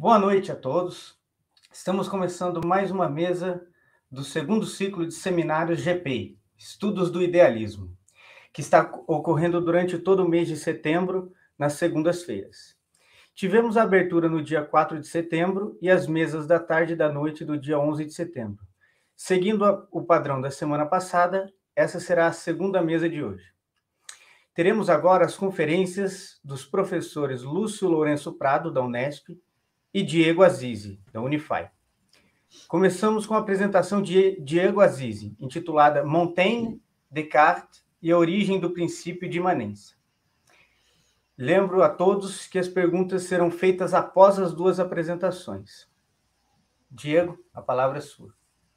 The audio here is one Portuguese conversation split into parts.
Boa noite a todos. Estamos começando mais uma mesa do segundo ciclo de seminários GPI, Estudos do Idealismo, que está ocorrendo durante todo o mês de setembro, nas segundas-feiras. Tivemos a abertura no dia 4 de setembro e as mesas da tarde e da noite do dia 11 de setembro. Seguindo o padrão da semana passada, essa será a segunda mesa de hoje. Teremos agora as conferências dos professores Lúcio Lourenço Prado, da Unesp, e Diego Azizi, da Unify. Começamos com a apresentação de Diego Azizi, intitulada Montaigne, Descartes e a origem do princípio de imanência. Lembro a todos que as perguntas serão feitas após as duas apresentações. Diego, a palavra é sua.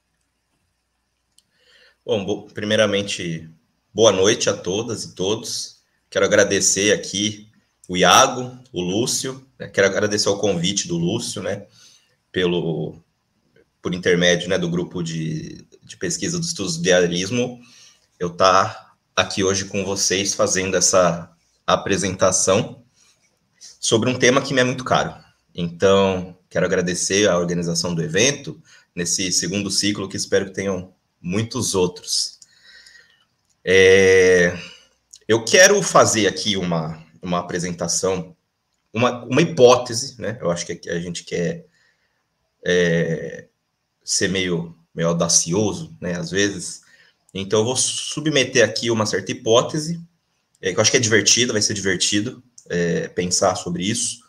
Bom, primeiramente, boa noite a todas e todos. Quero agradecer aqui o Iago, o Lúcio, né? Quero agradecer o convite do Lúcio, né, por intermédio, né, do grupo de pesquisa dos estudos do idealismo, eu estar aqui hoje com vocês fazendo essa apresentação sobre um tema que me é muito caro. Então, quero agradecer a organização do evento, nesse segundo ciclo, que espero que tenham muitos outros. Eu quero fazer aqui uma apresentação, uma hipótese, né? Eu acho que a gente quer ser meio audacioso, né, às vezes. Então, eu vou submeter aqui uma certa hipótese, que eu acho que é divertida, vai ser divertido pensar sobre isso,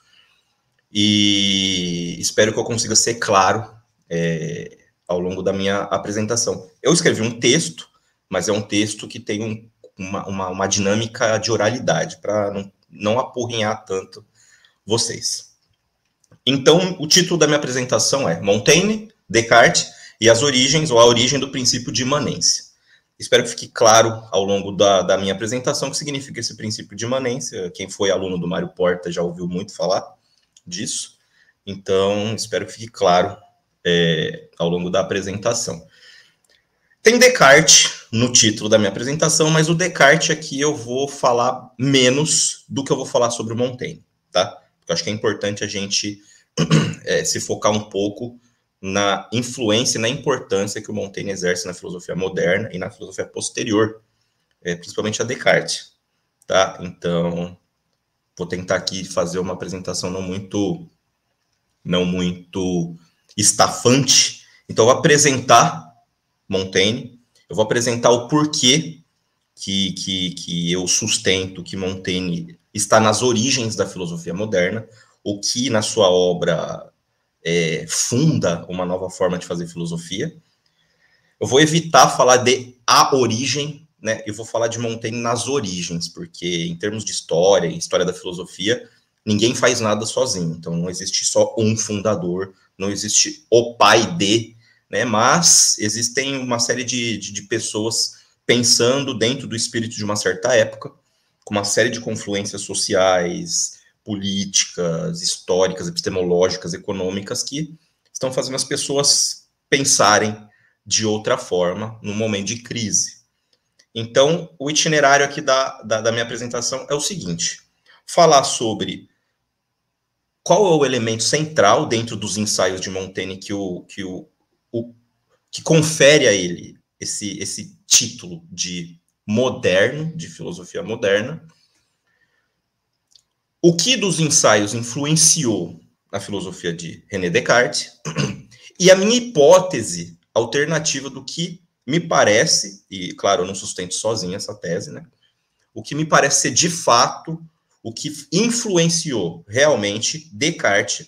e espero que eu consiga ser claro ao longo da minha apresentação. Eu escrevi um texto, mas é um texto que tem uma dinâmica de oralidade, para não apurrinhar tanto vocês. Então, o título da minha apresentação é Montaigne, Descartes e as origens, ou a origem do princípio de imanência. Espero que fique claro ao longo da minha apresentação o que significa esse princípio de imanência. Quem foi aluno do Mário Porta já ouviu muito falar disso. Então, espero que fique claro ao longo da apresentação. Tem Descartes no título da minha apresentação, mas o Descartes aqui eu vou falar menos do que eu vou falar sobre o Montaigne, tá? Porque eu acho que é importante a gente se focar um pouco na influência e na importância que o Montaigne exerce na filosofia moderna e na filosofia posterior, principalmente a Descartes, tá? Então, vou tentar aqui fazer uma apresentação não muito estafante. Então, eu vou apresentar Montaigne, eu vou apresentar o porquê que eu sustento que Montaigne está nas origens da filosofia moderna, o que na sua obra funda uma nova forma de fazer filosofia. Eu vou evitar falar de a origem, né? Eu vou falar de Montaigne nas origens, porque em termos de história, história da filosofia, ninguém faz nada sozinho. Então não existe só um fundador, não existe o pai de, né? Mas existem uma série de pessoas pensando dentro do espírito de uma certa época, com uma série de confluências sociais, políticas, históricas, epistemológicas, econômicas, que estão fazendo as pessoas pensarem de outra forma num momento de crise. Então, o itinerário aqui da minha apresentação é o seguinte: falar sobre qual é o elemento central dentro dos ensaios de Montaigne que confere a ele esse título de moderno, de filosofia moderna. O que dos ensaios influenciou a filosofia de René Descartes e a minha hipótese alternativa do que me parece, e claro, eu não sustento sozinho essa tese, né? O que me parece ser de fato o que influenciou realmente Descartes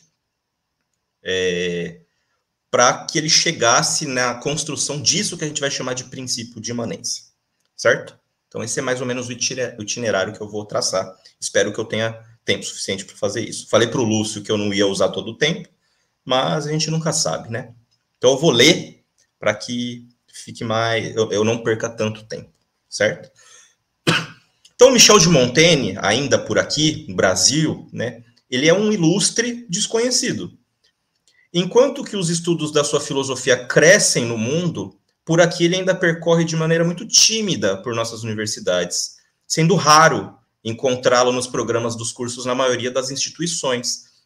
para que ele chegasse na construção disso que a gente vai chamar de princípio de imanência, certo? Então esse é mais ou menos o itinerário que eu vou traçar. Espero que eu tenha tempo suficiente para fazer isso. Falei para o Lúcio que eu não ia usar todo o tempo, mas a gente nunca sabe, né? Então eu vou ler para que fique mais... eu não perca tanto tempo, certo? Então Michel de Montaigne, ainda por aqui, no Brasil, né, ele é um ilustre desconhecido. Enquanto que os estudos da sua filosofia crescem no mundo, por aqui ele ainda percorre de maneira muito tímida por nossas universidades, sendo raro encontrá-lo nos programas dos cursos na maioria das instituições,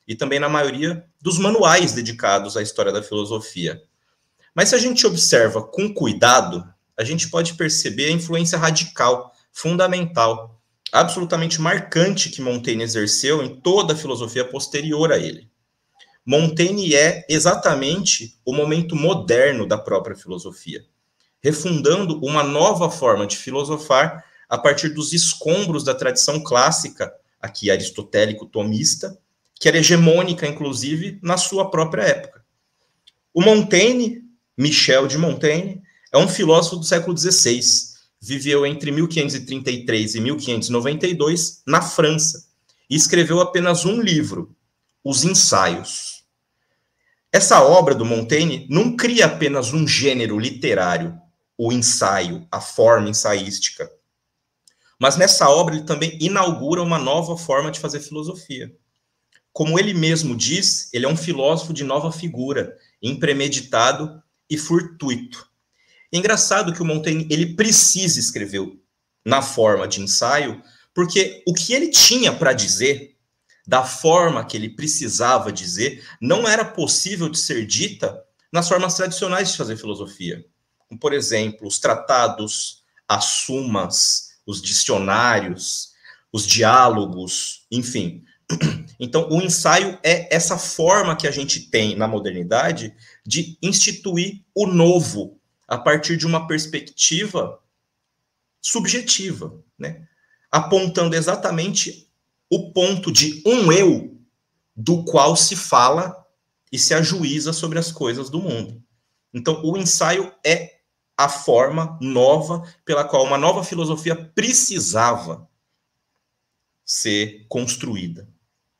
e também na maioria dos manuais dedicados à história da filosofia. Mas se a gente observa com cuidado, a gente pode perceber a influência radical, fundamental, absolutamente marcante que Montaigne exerceu em toda a filosofia posterior a ele. Montaigne é exatamente o momento moderno da própria filosofia, refundando uma nova forma de filosofar a partir dos escombros da tradição clássica, aqui aristotélico-tomista, que era hegemônica, inclusive, na sua própria época. O Montaigne, Michel de Montaigne, é um filósofo do século XVI, viveu entre 1533 e 1592 na França, e escreveu apenas um livro, Os Ensaios. Essa obra do Montaigne não cria apenas um gênero literário, o ensaio, a forma ensaística, mas nessa obra ele também inaugura uma nova forma de fazer filosofia. Como ele mesmo diz, ele é um filósofo de nova figura, impremeditado e fortuito. Engraçado que o Montaigne ele precisa escrever na forma de ensaio, porque o que ele tinha para dizer, da forma que ele precisava dizer, não era possível de ser dita nas formas tradicionais de fazer filosofia. Como, por exemplo, os tratados, as sumas, os dicionários, os diálogos, enfim. Então, o ensaio é essa forma que a gente tem na modernidade de instituir o novo a partir de uma perspectiva subjetiva, né? Apontando exatamente o ponto de um eu do qual se fala e se ajuiza sobre as coisas do mundo. Então, o ensaio é a forma nova pela qual uma nova filosofia precisava ser construída.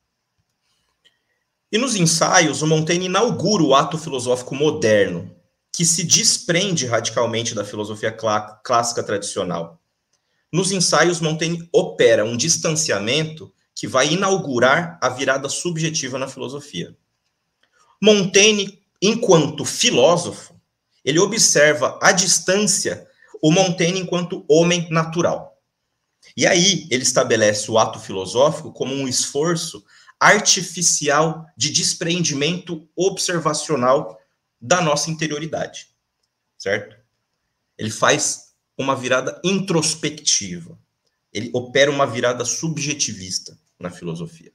E nos ensaios, o Montaigne inaugura o ato filosófico moderno, que se desprende radicalmente da filosofia clássica tradicional. Nos ensaios, Montaigne opera um distanciamento que vai inaugurar a virada subjetiva na filosofia. Montaigne, enquanto filósofo, ele observa à distância o Montaigne enquanto homem natural. E aí ele estabelece o ato filosófico como um esforço artificial de despreendimento observacional da nossa interioridade, certo? Ele faz uma virada introspectiva. Ele opera uma virada subjetivista na filosofia.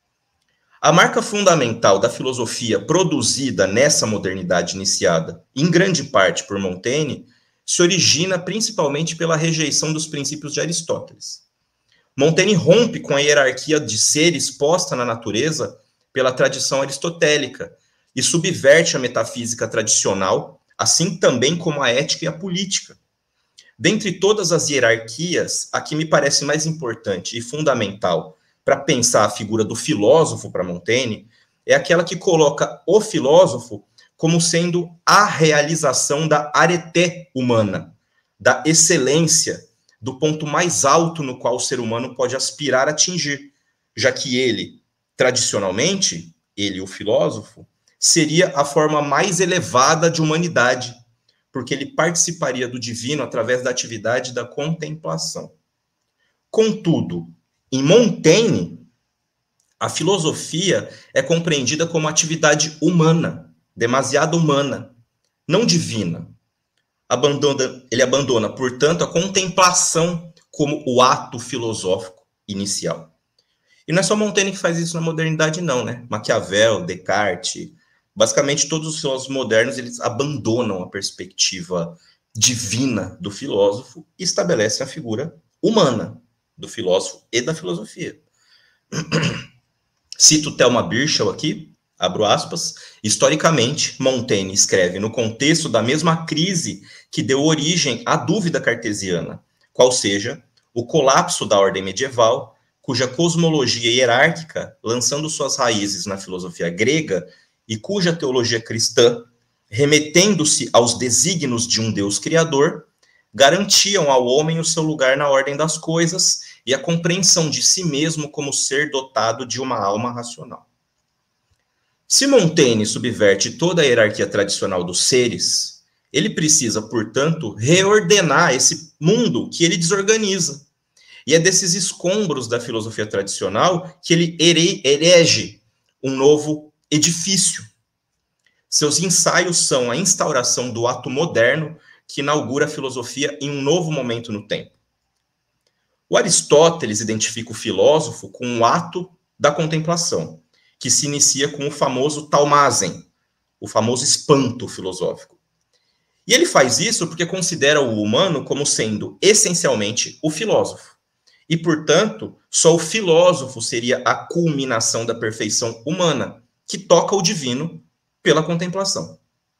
A marca fundamental da filosofia produzida nessa modernidade iniciada, em grande parte por Montaigne, se origina principalmente pela rejeição dos princípios de Aristóteles. Montaigne rompe com a hierarquia de seres posta na natureza pela tradição aristotélica e subverte a metafísica tradicional, assim também como a ética e a política. Dentre todas as hierarquias, a que me parece mais importante e fundamental para pensar a figura do filósofo para Montaigne é aquela que coloca o filósofo como sendo a realização da arete humana, da excelência, do ponto mais alto no qual o ser humano pode aspirar a atingir, já que ele, tradicionalmente, ele, o filósofo, seria a forma mais elevada de humanidade, porque ele participaria do divino através da atividade da contemplação. Contudo, em Montaigne, a filosofia é compreendida como atividade humana, demasiado humana, não divina. Ele abandona, portanto, a contemplação como o ato filosófico inicial. E não é só Montaigne que faz isso na modernidade, não, né? Maquiavel, Descartes, basicamente todos os filósofos modernos, eles abandonam a perspectiva divina do filósofo e estabelecem a figura humana do filósofo e da filosofia. Cito Thelma Birchall aqui, abro aspas, historicamente, Montaigne escreve no contexto da mesma crise que deu origem à dúvida cartesiana, qual seja o colapso da ordem medieval, cuja cosmologia hierárquica, lançando suas raízes na filosofia grega e cuja teologia cristã, remetendo-se aos desígnios de um Deus criador, garantiam ao homem o seu lugar na ordem das coisas e a compreensão de si mesmo como ser dotado de uma alma racional. Se Montaigne subverte toda a hierarquia tradicional dos seres, ele precisa, portanto, reordenar esse mundo que ele desorganiza. E é desses escombros da filosofia tradicional que ele herege um novo edifício. Seus ensaios são a instauração do ato moderno que inaugura a filosofia em um novo momento no tempo. O Aristóteles identifica o filósofo com o ato da contemplação, que se inicia com o famoso taumazen, o famoso espanto filosófico. E ele faz isso porque considera o humano como sendo essencialmente o filósofo. E, portanto, só o filósofo seria a culminação da perfeição humana, que toca o divino pela contemplação.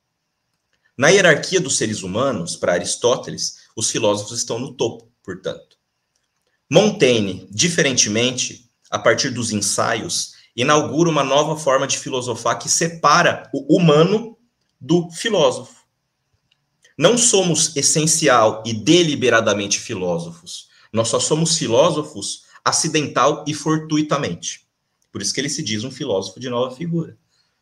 Na hierarquia dos seres humanos, para Aristóteles, os filósofos estão no topo, portanto. Montaigne, diferentemente, a partir dos ensaios, inaugura uma nova forma de filosofar que separa o humano do filósofo. Não somos essencial e deliberadamente filósofos. Nós só somos filósofos acidental e fortuitamente. Por isso que ele se diz um filósofo de nova figura.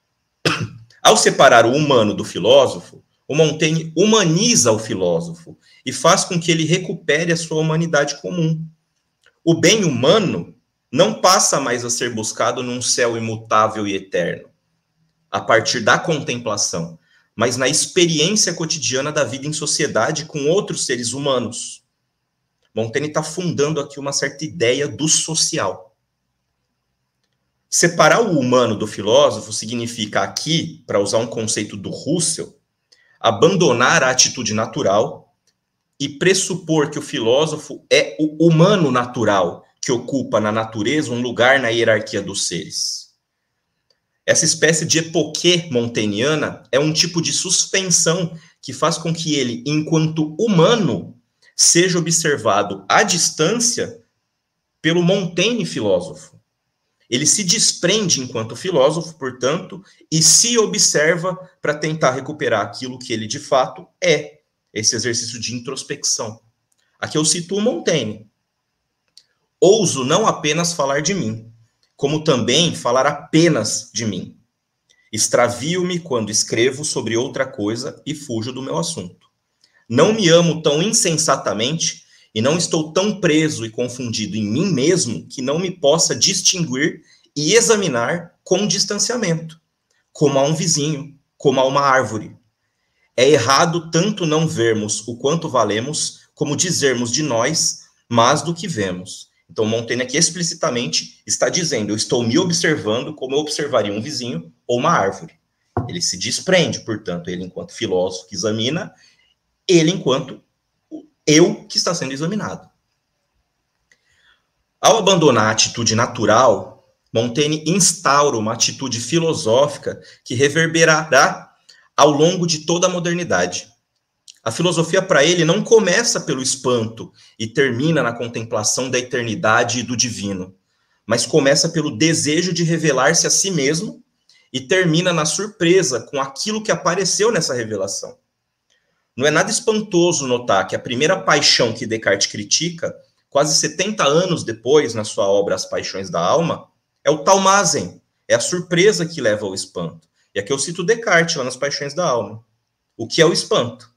Ao separar o humano do filósofo, o Montaigne humaniza o filósofo e faz com que ele recupere a sua humanidade comum. O bem humano não passa mais a ser buscado num céu imutável e eterno, a partir da contemplação, mas na experiência cotidiana da vida em sociedade com outros seres humanos. Montaigne está fundando aqui uma certa ideia do social. Separar o humano do filósofo significa aqui, para usar um conceito do Russell, abandonar a atitude natural e pressupor que o filósofo é o humano natural que ocupa na natureza um lugar na hierarquia dos seres. Essa espécie de epoquê montaigniana é um tipo de suspensão que faz com que ele, enquanto humano, seja observado à distância pelo Montaigne filósofo. Ele se desprende enquanto filósofo, portanto, e se observa para tentar recuperar aquilo que ele de fato é, esse exercício de introspecção. Aqui eu cito o Montaigne. Ouso não apenas falar de mim, como também falar apenas de mim. Extravio-me quando escrevo sobre outra coisa e fujo do meu assunto. Não me amo tão insensatamente e não estou tão preso e confundido em mim mesmo que não me possa distinguir e examinar com distanciamento, como a um vizinho, como a uma árvore. É errado tanto não vermos o quanto valemos, como dizermos de nós mais do que vemos. Então, Montaigne aqui explicitamente está dizendo, eu estou me observando como eu observaria um vizinho ou uma árvore. Ele se desprende, portanto, ele enquanto filósofo que examina, ele enquanto eu que está sendo examinado. Ao abandonar a atitude natural, Montaigne instaura uma atitude filosófica que reverberará ao longo de toda a modernidade. A filosofia para ele não começa pelo espanto e termina na contemplação da eternidade e do divino, mas começa pelo desejo de revelar-se a si mesmo e termina na surpresa com aquilo que apareceu nessa revelação. Não é nada espantoso notar que a primeira paixão que Descartes critica, quase 70 anos depois, na sua obra As Paixões da Alma, é o taumazen, é a surpresa que leva ao espanto. E aqui eu cito Descartes, lá nas Paixões da Alma. O que é o espanto?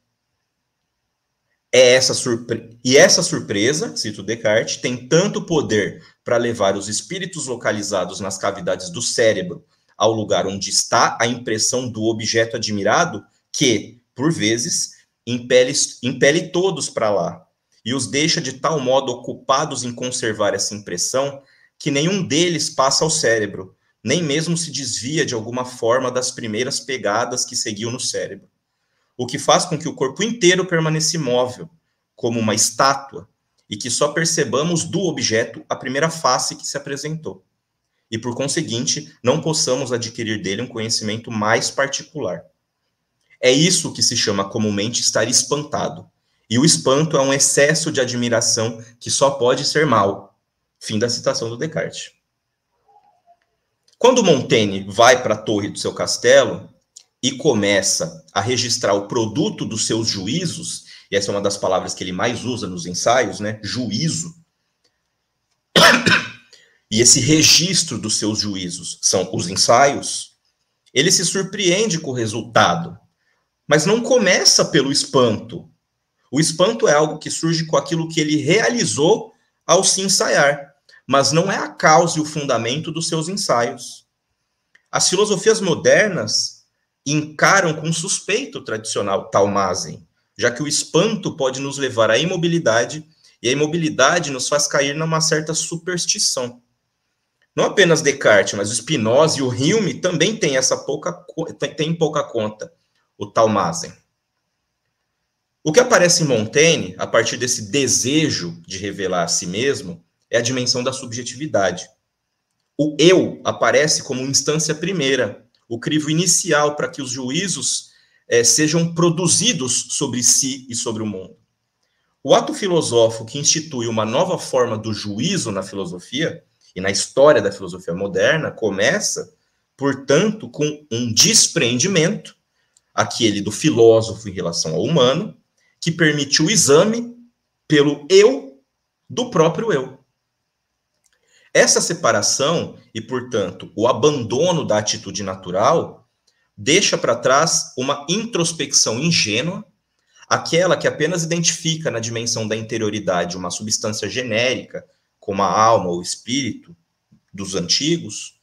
Essa surpresa, cito Descartes, tem tanto poder para levar os espíritos localizados nas cavidades do cérebro ao lugar onde está a impressão do objeto admirado, que, por vezes, impele todos para lá, e os deixa de tal modo ocupados em conservar essa impressão, que nenhum deles passa ao cérebro, nem mesmo se desvia de alguma forma das primeiras pegadas que seguiu no cérebro. O que faz com que o corpo inteiro permaneça imóvel, como uma estátua, e que só percebamos do objeto a primeira face que se apresentou. E, por conseguinte, não possamos adquirir dele um conhecimento mais particular. É isso que se chama comumente estar espantado. E o espanto é um excesso de admiração que só pode ser mal. Fim da citação do Descartes. Quando Montaigne vai para a torre do seu castelo e começa a registrar o produto dos seus juízos, e essa é uma das palavras que ele mais usa nos ensaios, né? Juízo. E esse registro dos seus juízos são os ensaios. Ele se surpreende com o resultado, mas não começa pelo espanto. O espanto é algo que surge com aquilo que ele realizou ao se ensaiar, mas não é a causa e o fundamento dos seus ensaios. As filosofias modernas encaram com suspeito o tradicional Talmazen, já que o espanto pode nos levar à imobilidade, e a imobilidade nos faz cair numa certa superstição. Não apenas Descartes, mas o Spinoza e o Hume também têm pouca conta, o Talmazen. O que aparece em Montaigne, a partir desse desejo de revelar a si mesmo, é a dimensão da subjetividade. O eu aparece como instância primeira, o crivo inicial para que os juízos sejam produzidos sobre si e sobre o mundo. O ato filosófico que institui uma nova forma do juízo na filosofia e na história da filosofia moderna começa, portanto, com um despreendimento, aquele do filósofo em relação ao humano, que permite o exame pelo eu do próprio eu. Essa separação e, portanto, o abandono da atitude natural deixa para trás uma introspecção ingênua, aquela que apenas identifica na dimensão da interioridade uma substância genérica, como a alma ou o espírito dos antigos,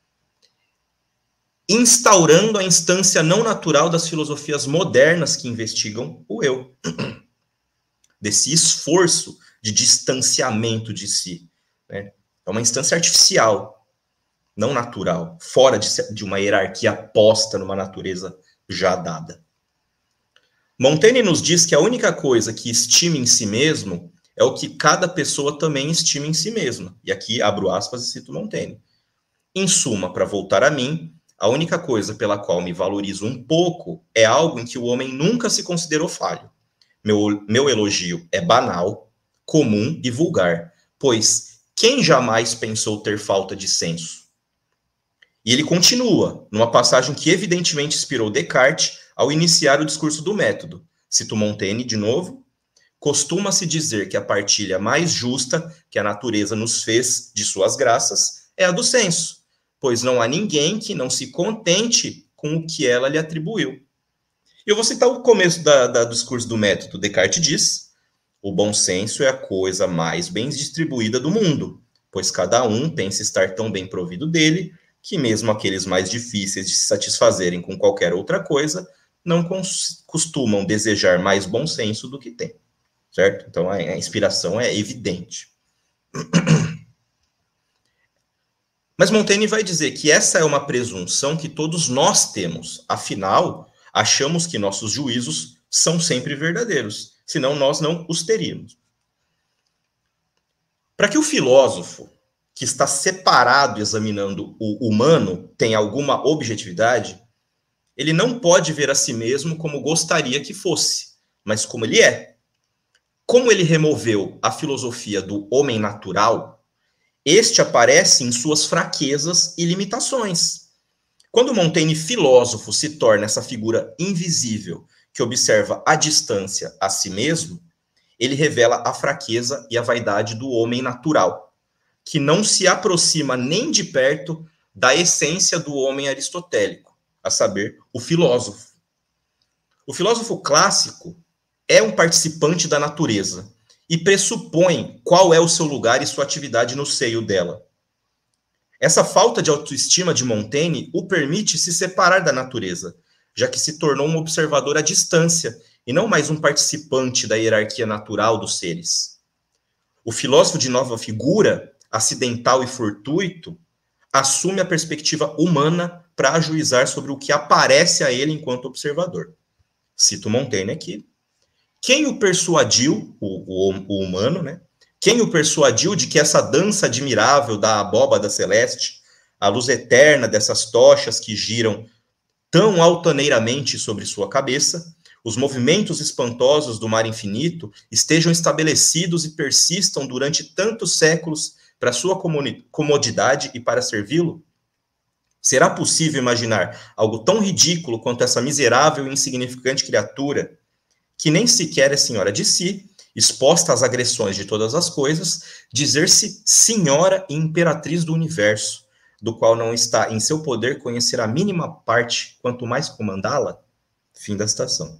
instaurando a instância não natural das filosofias modernas que investigam o eu, desse esforço de distanciamento de si, né? É uma instância artificial, não natural, fora de uma hierarquia posta numa natureza já dada. Montaigne nos diz que a única coisa que estima em si mesmo é o que cada pessoa também estima em si mesma. E aqui abro aspas e cito Montaigne. Em suma, para voltar a mim, a única coisa pela qual me valorizo um pouco é algo em que o homem nunca se considerou falho. Meu elogio é banal, comum e vulgar, pois quem jamais pensou ter falta de senso? E ele continua, numa passagem que evidentemente inspirou Descartes ao iniciar o discurso do método. Cito Montaigne de novo. Costuma-se dizer que a partilha mais justa que a natureza nos fez de suas graças é a do senso, pois não há ninguém que não se contente com o que ela lhe atribuiu. E eu vou citar o começo do discurso do método. Descartes diz: o bom senso é a coisa mais bem distribuída do mundo, pois cada um pensa estar tão bem provido dele, que mesmo aqueles mais difíceis de se satisfazerem com qualquer outra coisa, não costumam desejar mais bom senso do que têm. Certo? Então, a inspiração é evidente. Mas Montaigne vai dizer que essa é uma presunção que todos nós temos. Afinal, achamos que nossos juízos são sempre verdadeiros, senão nós não os teríamos. Para que o filósofo, que está separado examinando o humano, tenha alguma objetividade, ele não pode ver a si mesmo como gostaria que fosse, mas como ele é. Como ele removeu a filosofia do homem natural, este aparece em suas fraquezas e limitações. Quando Montaigne, filósofo, se torna essa figura invisível que observa à distância a si mesmo, ele revela a fraqueza e a vaidade do homem natural, que não se aproxima nem de perto da essência do homem aristotélico, a saber, o filósofo. O filósofo clássico é um participante da natureza e pressupõe qual é o seu lugar e sua atividade no seio dela. Essa falta de autoestima de Montaigne o permite se separar da natureza, já que se tornou um observador à distância e não mais um participante da hierarquia natural dos seres. O filósofo de nova figura, acidental e fortuito, assume a perspectiva humana para ajuizar sobre o que aparece a ele enquanto observador. Cito Montaigne aqui. Quem o persuadiu, o humano, né? Quem o persuadiu de que essa dança admirável da abóbada celeste, a luz eterna dessas tochas que giram tão altaneiramente sobre sua cabeça, os movimentos espantosos do mar infinito estejam estabelecidos e persistam durante tantos séculos para sua comodidade e para servi-lo? Será possível imaginar algo tão ridículo quanto essa miserável e insignificante criatura, que nem sequer é senhora de si, exposta às agressões de todas as coisas, dizer-se senhora e imperatriz do universo, do qual não está em seu poder conhecer a mínima parte, quanto mais comandá-la? Fim da citação.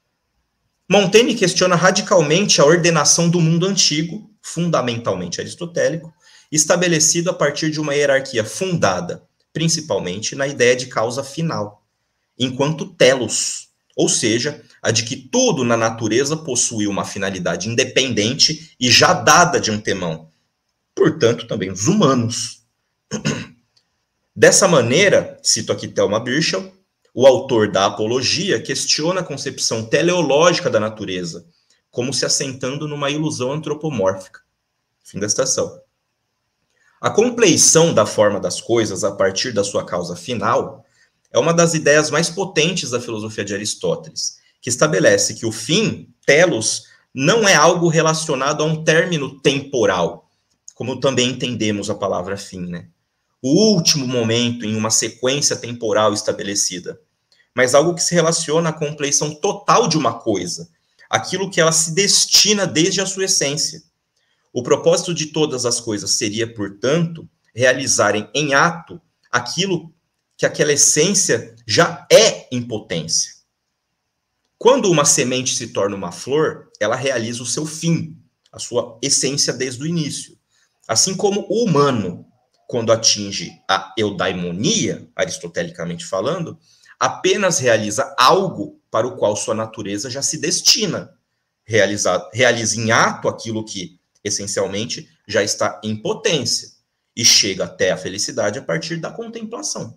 Montaigne questiona radicalmente a ordenação do mundo antigo, fundamentalmente aristotélico, estabelecido a partir de uma hierarquia fundada, principalmente na ideia de causa final, enquanto telos, ou seja, a de que tudo na natureza possui uma finalidade independente e já dada de antemão, portanto também os humanos. Dessa maneira, cito aqui Thelma Birchall, o autor da Apologia questiona a concepção teleológica da natureza, como se assentando numa ilusão antropomórfica. Fim da citação. A compleição da forma das coisas a partir da sua causa final é uma das ideias mais potentes da filosofia de Aristóteles, que estabelece que o fim, telos, não é algo relacionado a um término temporal, como também entendemos a palavra fim, né? O último momento em uma sequência temporal estabelecida, mas algo que se relaciona à compleição total de uma coisa, aquilo que ela se destina desde a sua essência. O propósito de todas as coisas seria, portanto, realizarem em ato aquilo que aquela essência já é em potência. Quando uma semente se torna uma flor, ela realiza o seu fim, a sua essência desde o início. Assim como o humano, quando atinge a eudaimonia, aristotelicamente falando, apenas realiza algo para o qual sua natureza já se destina. Realiza em ato aquilo que, essencialmente, já está em potência e chega até a felicidade a partir da contemplação.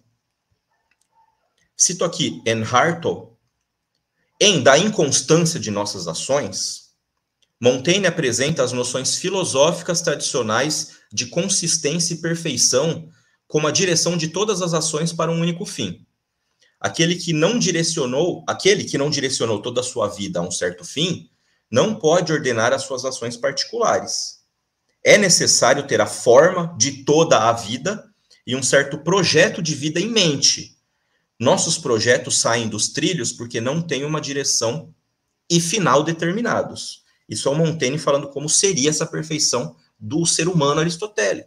Cito aqui Anne Hartle. Em Da Inconstância de Nossas Ações, Montaigne apresenta as noções filosóficas tradicionais de consistência e perfeição como a direção de todas as ações para um único fim. Aquele que não direcionou toda a sua vida a um certo fim, não pode ordenar as suas ações particulares. É necessário ter a forma de toda a vida e um certo projeto de vida em mente. Nossos projetos saem dos trilhos porque não têm uma direção e final determinados. Isso é o Montaigne falando como seria essa perfeição do ser humano aristotélico.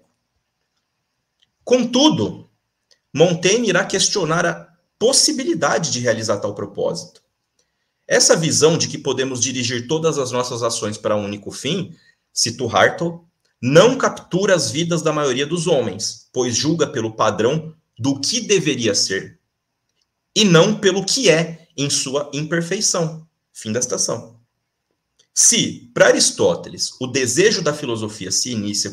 Contudo, Montaigne irá questionar a possibilidade de realizar tal propósito. Essa visão de que podemos dirigir todas as nossas ações para um único fim, cito Hartle, não captura as vidas da maioria dos homens, pois julga pelo padrão do que deveria ser, e não pelo que é em sua imperfeição. Fim da citação. Se, para Aristóteles, o desejo da filosofia se inicia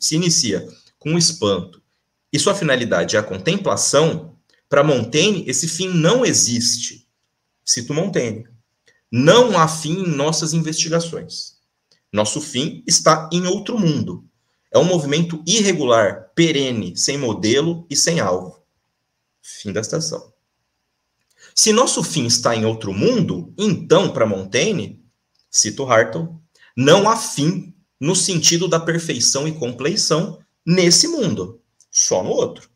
com o espanto e sua finalidade é a contemplação, para Montaigne esse fim não existe. Cito Montaigne. Não há fim em nossas investigações. Nosso fim está em outro mundo. É um movimento irregular, perene, sem modelo e sem alvo. Fim da citação. Se nosso fim está em outro mundo, então, para Montaigne, cito Hartle, não há fim no sentido da perfeição e compleição nesse mundo, só no outro.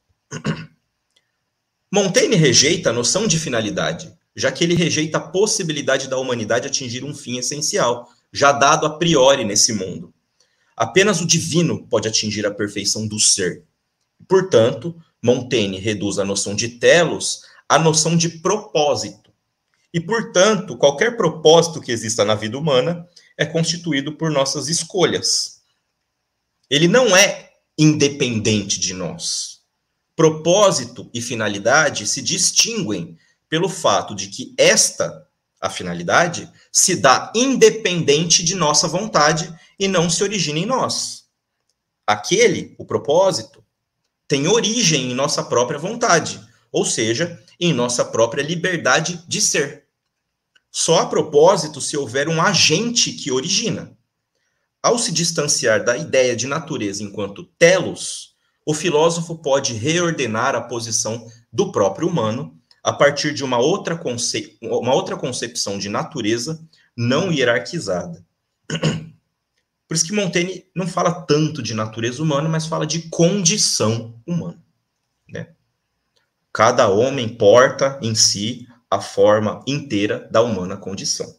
Montaigne rejeita a noção de finalidade, já que ele rejeita a possibilidade da humanidade atingir um fim essencial, já dado a priori nesse mundo. Apenas o divino pode atingir a perfeição do ser. Portanto, Montaigne reduz a noção de telos à noção de propósito. E, portanto, qualquer propósito que exista na vida humana é constituído por nossas escolhas. Ele não é independente de nós. Propósito e finalidade se distinguem pelo fato de que a finalidade, se dá independente de nossa vontade e não se origina em nós. O propósito, tem origem em nossa própria vontade, ou seja, em nossa própria liberdade de ser. Só há propósito se houver um agente que origina. Ao se distanciar da ideia de natureza enquanto telos, o filósofo pode reordenar a posição do próprio humano a partir de uma outra concepção de natureza não hierarquizada. Por isso que Montaigne não fala tanto de natureza humana, mas fala de condição humana, né? Cada homem porta em si a forma inteira da humana condição.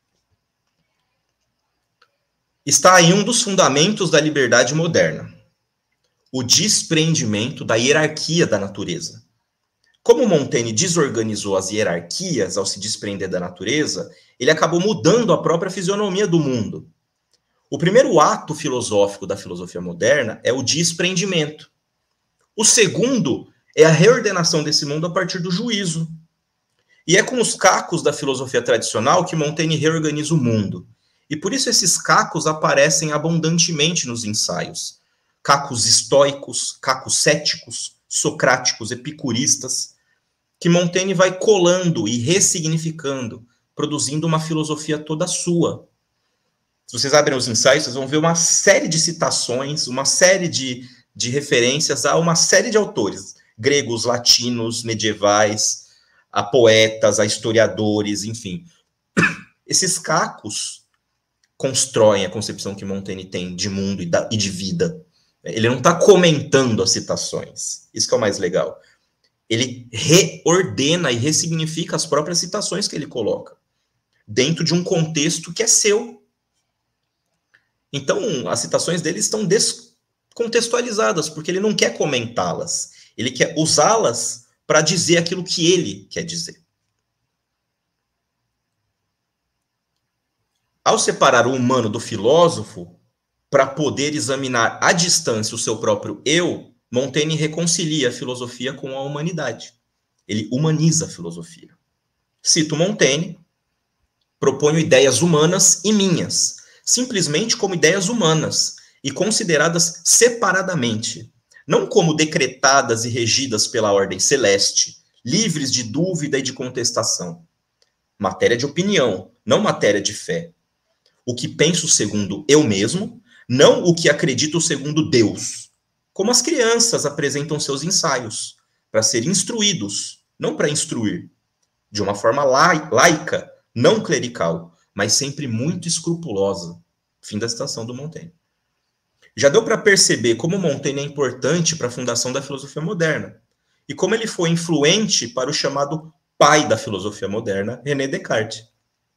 Está aí um dos fundamentos da liberdade moderna, o despreendimento da hierarquia da natureza. Como Montaigne desorganizou as hierarquias ao se desprender da natureza, ele acabou mudando a própria fisionomia do mundo. O primeiro ato filosófico da filosofia moderna é o despreendimento. O segundo é a reordenação desse mundo a partir do juízo. E é com os cacos da filosofia tradicional que Montaigne reorganiza o mundo. E por isso esses cacos aparecem abundantemente nos ensaios. Cacos estoicos, cacos céticos, socráticos, epicuristas, que Montaigne vai colando e ressignificando, produzindo uma filosofia toda sua. Se vocês abrem os ensaios, vocês vão ver uma série de citações, uma série de referências a uma série de autores, gregos, latinos, medievais, a poetas, a historiadores, enfim. Esses cacos constroem a concepção que Montaigne tem de mundo e de vida. Ele não está comentando as citações. Isso que é o mais legal. Ele reordena e ressignifica as próprias citações que ele coloca, dentro de um contexto que é seu. Então, as citações dele estão descontextualizadas, porque ele não quer comentá-las. Ele quer usá-las para dizer aquilo que ele quer dizer. Ao separar o humano do filósofo, para poder examinar à distância o seu próprio eu, Montaigne reconcilia a filosofia com a humanidade. Ele humaniza a filosofia. Cito Montaigne, proponho ideias humanas e minhas, simplesmente como ideias humanas e consideradas separadamente, não como decretadas e regidas pela ordem celeste, livres de dúvida e de contestação. Matéria de opinião, não matéria de fé. O que penso segundo eu mesmo, não o que acredito segundo Deus. Como as crianças apresentam seus ensaios, para ser instruídos, não para instruir, de uma forma laica, não clerical, mas sempre muito escrupulosa. Fim da citação do Montaigne. Já deu para perceber como Montaigne é importante para a fundação da filosofia moderna, e como ele foi influente para o chamado pai da filosofia moderna, René Descartes.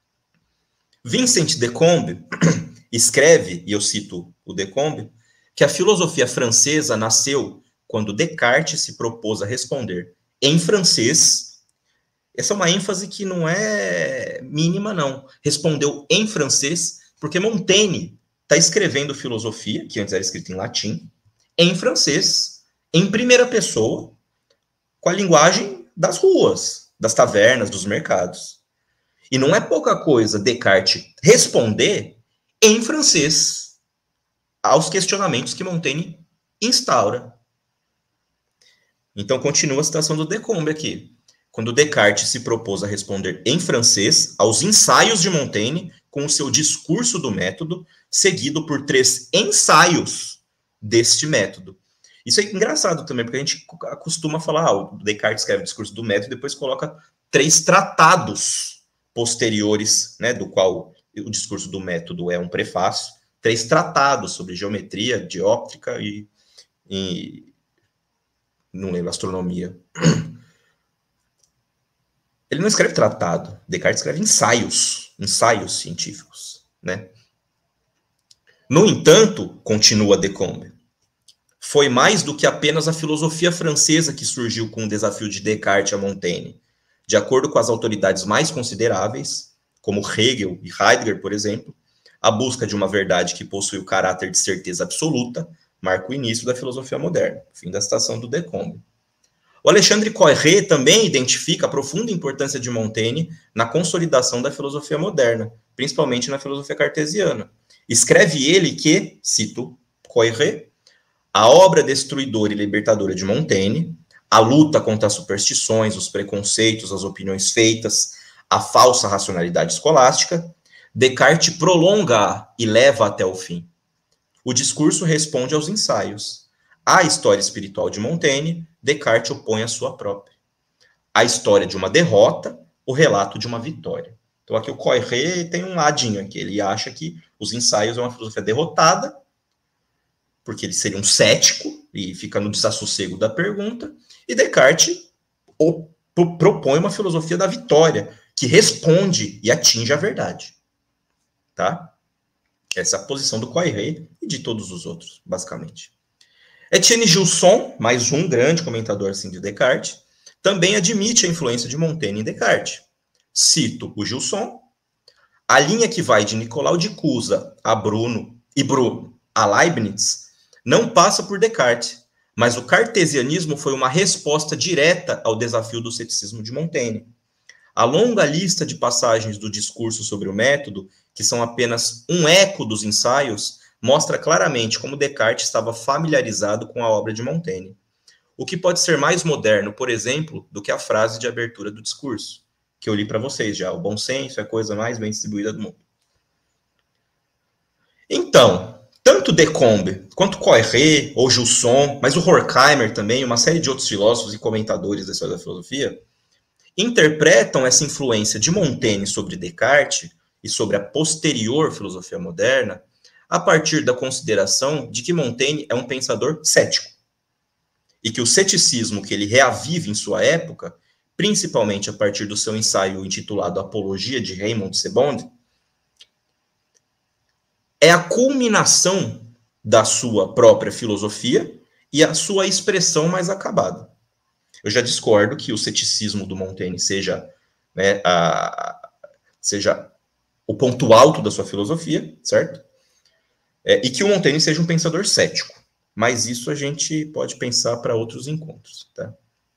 Vincent de Combe escreve, e eu cito o de Combe, que a filosofia francesa nasceu quando Descartes se propôs a responder em francês. Essa é uma ênfase que não é mínima, não. Respondeu em francês, porque Montaigne está escrevendo filosofia, que antes era escrita em latim, em francês, em primeira pessoa, com a linguagem das ruas, das tavernas, dos mercados. E não é pouca coisa Descartes responder em francês aos questionamentos que Montaigne instaura. Então, continua a citação do de Combe aqui. Quando Descartes se propôs a responder em francês aos ensaios de Montaigne com o seu discurso do método, seguido por 3 ensaios deste método. Isso é engraçado também, porque a gente costuma falar, o Descartes escreve o discurso do método e depois coloca 3 tratados posteriores, né, do qual o discurso do método é um prefácio, 3 tratados sobre geometria, dióptrica e não lembro, astronomia. Ele não escreve tratado, Descartes escreve ensaios científicos, né? No entanto, continua de Combe, foi mais do que apenas a filosofia francesa que surgiu com o desafio de Descartes a Montaigne. De acordo com as autoridades mais consideráveis, como Hegel e Heidegger, por exemplo, a busca de uma verdade que possui o caráter de certeza absoluta marca o início da filosofia moderna. Fim da citação do de Combe. O Alexandre Koyré também identifica a profunda importância de Montaigne na consolidação da filosofia moderna, principalmente na filosofia cartesiana. Escreve ele que, cito Koyré, a obra destruidora e libertadora de Montaigne, a luta contra as superstições, os preconceitos, as opiniões feitas, a falsa racionalidade escolástica, Descartes prolonga e leva até o fim. O discurso responde aos ensaios. À história espiritual de Montaigne, Descartes opõe a sua própria. A história de uma derrota, o relato de uma vitória. Então aqui o Koyré tem um ladinho aqui. Ele acha que os ensaios é uma filosofia derrotada, porque ele seria um cético e fica no desassossego da pergunta, e Descartes propõe uma filosofia da vitória, que responde e atinge a verdade. Tá? Essa é a posição do Koyré e de todos os outros, basicamente. Etienne Gilson, mais um grande comentador assim, de Descartes, também admite a influência de Montaigne em Descartes. Cito o Gilson, a linha que vai de Nicolau de Cusa a Bruno a Leibniz não passa por Descartes, mas o cartesianismo foi uma resposta direta ao desafio do ceticismo de Montaigne. A longa lista de passagens do discurso sobre o método, que são apenas um eco dos ensaios, mostra claramente como Descartes estava familiarizado com a obra de Montaigne. O que pode ser mais moderno, por exemplo, do que a frase de abertura do discurso, que eu li para vocês já. O bom senso é a coisa mais bem distribuída do mundo. Então, tanto Descombes quanto Coiré ou Jusson, mas o Horkheimer também, uma série de outros filósofos e comentadores da história da filosofia, interpretam essa influência de Montaigne sobre Descartes e sobre a posterior filosofia moderna a partir da consideração de que Montaigne é um pensador cético e que o ceticismo que ele reavive em sua época, principalmente a partir do seu ensaio intitulado Apologia de Raymond Sebond, é a culminação da sua própria filosofia e a sua expressão mais acabada. Eu já discordo que o ceticismo do Montaigne seja, né, seja o ponto alto da sua filosofia, certo? E que o Montaigne seja um pensador cético. Mas isso a gente pode pensar para outros encontros, tá?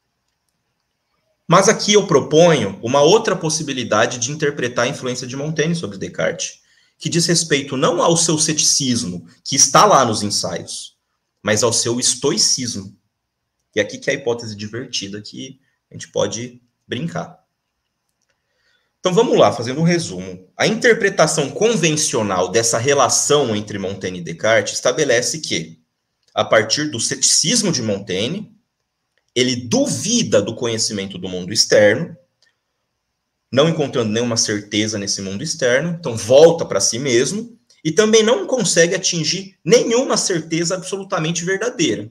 Mas aqui eu proponho uma outra possibilidade de interpretar a influência de Montaigne sobre Descartes, que diz respeito não ao seu ceticismo, que está lá nos ensaios, mas ao seu estoicismo. E aqui que é a hipótese divertida que a gente pode brincar. Então vamos lá, fazendo um resumo. A interpretação convencional dessa relação entre Montaigne e Descartes estabelece que, a partir do ceticismo de Montaigne, ele duvida do conhecimento do mundo externo, não encontrando nenhuma certeza nesse mundo externo, então volta para si mesmo, e também não consegue atingir nenhuma certeza absolutamente verdadeira.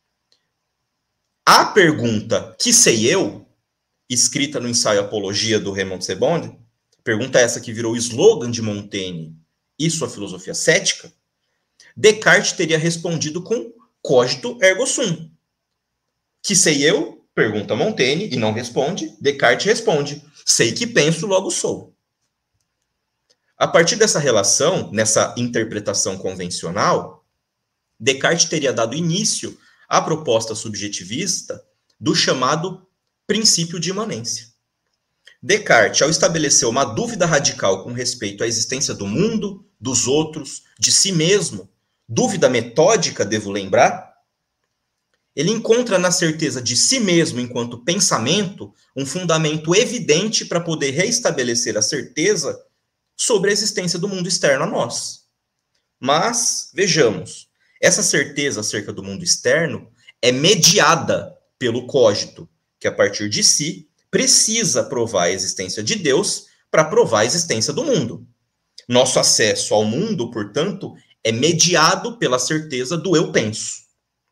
A pergunta, que sei eu, escrita no ensaio Apologia do Raymond Sebond, pergunta essa que virou o slogan de Montaigne e sua filosofia cética, Descartes teria respondido com cogito ergo sum. Que sei eu? Pergunta Montaigne e não responde. Descartes responde, sei que penso, logo sou. A partir dessa relação, nessa interpretação convencional, Descartes teria dado início à proposta subjetivista do chamado princípio de imanência. Descartes, ao estabelecer uma dúvida radical com respeito à existência do mundo, dos outros, de si mesmo, dúvida metódica, devo lembrar, ele encontra na certeza de si mesmo enquanto pensamento um fundamento evidente para poder reestabelecer a certeza sobre a existência do mundo externo a nós. Mas, vejamos, essa certeza acerca do mundo externo é mediada pelo cogito, que a partir de si precisa provar a existência de Deus para provar a existência do mundo. Nosso acesso ao mundo, portanto, é mediado pela certeza do eu penso.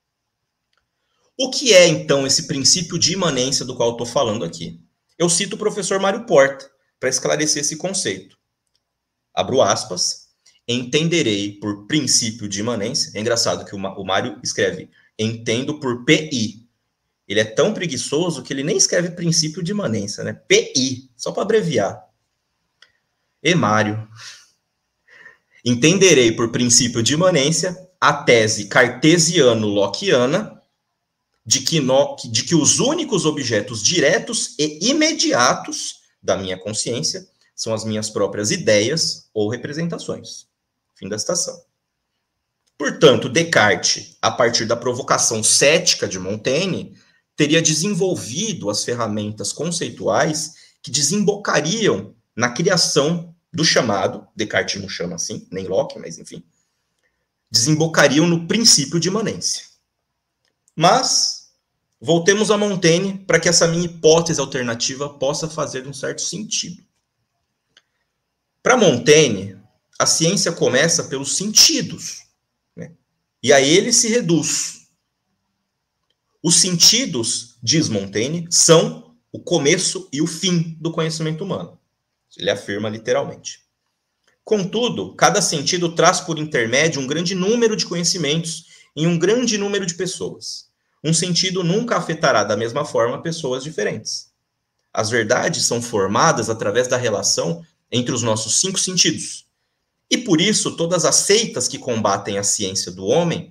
O que é, então, esse princípio de imanência do qual estou falando aqui? Eu cito o professor Mário Porta para esclarecer esse conceito. Abro aspas, entenderei por princípio de imanência. É engraçado que o Mário escreve, entendo por PI. Ele é tão preguiçoso que ele nem escreve princípio de imanência, né? PI, só para abreviar. E Mário. Entenderei por princípio de imanência a tese cartesiano-lockeana de que os únicos objetos diretos e imediatos da minha consciência são as minhas próprias ideias ou representações. Fim da citação. Portanto, Descartes, a partir da provocação cética de Montaigne, teria desenvolvido as ferramentas conceituais que desembocariam na criação do chamado, Descartes não chama assim, nem Locke, mas enfim, desembocariam no princípio de imanência. Mas, voltemos a Montaigne para que essa minha hipótese alternativa possa fazer um certo sentido. Para Montaigne, a ciência começa pelos sentidos, né? E a ele se reduz. Os sentidos, diz Montaigne, são o começo e o fim do conhecimento humano. Ele afirma literalmente. Contudo, cada sentido traz por intermédio um grande número de conhecimentos em um grande número de pessoas. Um sentido nunca afetará da mesma forma pessoas diferentes. As verdades são formadas através da relação entre os nossos 5 sentidos. E por isso, todas as seitas que combatem a ciência do homem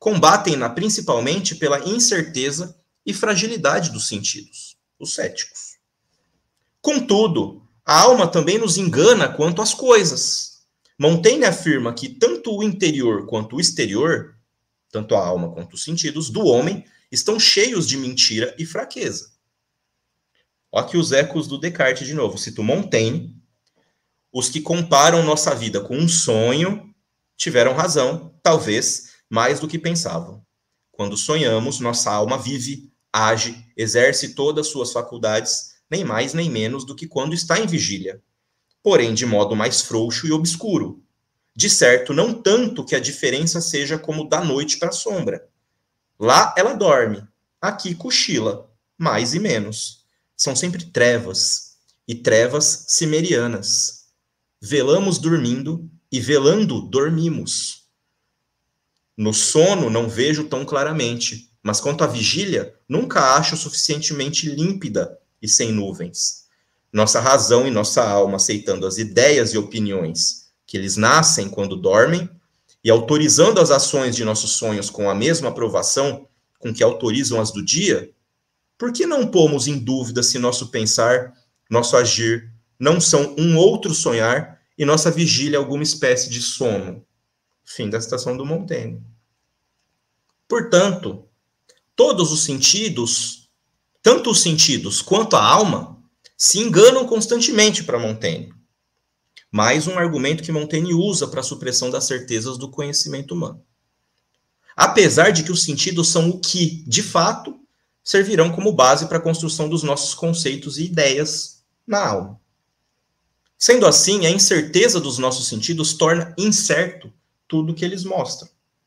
combatem-na principalmente pela incerteza e fragilidade dos sentidos, os céticos. Contudo, a alma também nos engana quanto às coisas. Montaigne afirma que tanto o interior quanto o exterior, tanto a alma quanto os sentidos do homem, estão cheios de mentira e fraqueza. Olha aqui os ecos do Descartes de novo. Cito Montaigne. Os que comparam nossa vida com um sonho tiveram razão, talvez mais do que pensavam. Quando sonhamos, nossa alma vive, age, exerce todas as suas faculdades, nem mais nem menos do que quando está em vigília, porém de modo mais frouxo e obscuro. De certo, não tanto que a diferença seja como da noite para a sombra. Lá ela dorme, aqui cochila, mais e menos. São sempre trevas, e trevas cimerianas. Velamos dormindo, e velando dormimos. No sono não vejo tão claramente, mas quanto à vigília, nunca acho suficientemente límpida e sem nuvens. Nossa razão e nossa alma, aceitando as ideias e opiniões que lhes nascem quando dormem, e autorizando as ações de nossos sonhos com a mesma aprovação com que autorizam as do dia, por que não pomos em dúvida se nosso pensar, nosso agir, não são um outro sonhar e nossa vigília alguma espécie de sono? Fim da citação do Montaigne. Portanto, todos os sentidos, tanto os sentidos quanto a alma, se enganam constantemente para Montaigne. Mais um argumento que Montaigne usa para a supressão das certezas do conhecimento humano. Apesar de que os sentidos são o que, de fato, servirão como base para a construção dos nossos conceitos e ideias na alma. Sendo assim, a incerteza dos nossos sentidos torna incerto tudo o que eles mostram.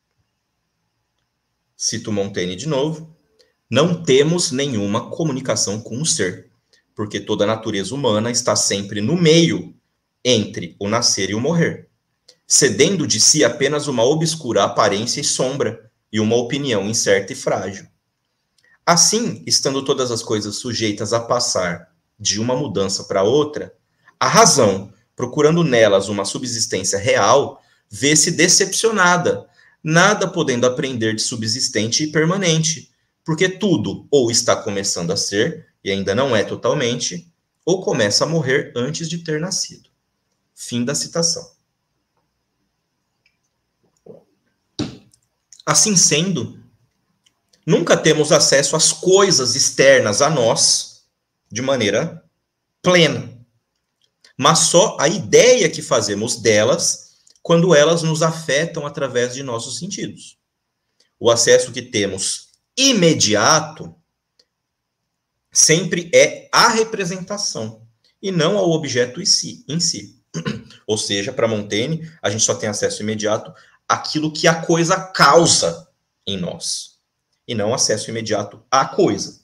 Cito Montaigne de novo. Não temos nenhuma comunicação com o ser, porque toda a natureza humana está sempre no meio entre o nascer e o morrer, cedendo de si apenas uma obscura aparência e sombra e uma opinião incerta e frágil. Assim, estando todas as coisas sujeitas a passar de uma mudança para outra, a razão, procurando nelas uma subsistência real, vê-se decepcionada, nada podendo aprender de subsistente e permanente, porque tudo ou está começando a ser, e ainda não é totalmente, ou começa a morrer antes de ter nascido. Fim da citação. Assim sendo, nunca temos acesso às coisas externas a nós de maneira plena, mas só a ideia que fazemos delas quando elas nos afetam através de nossos sentidos. O acesso que temos imediato sempre é à representação e não ao objeto em si. Ou seja, para Montaigne, a gente só tem acesso imediato àquilo que a coisa causa em nós, e não acesso imediato à coisa.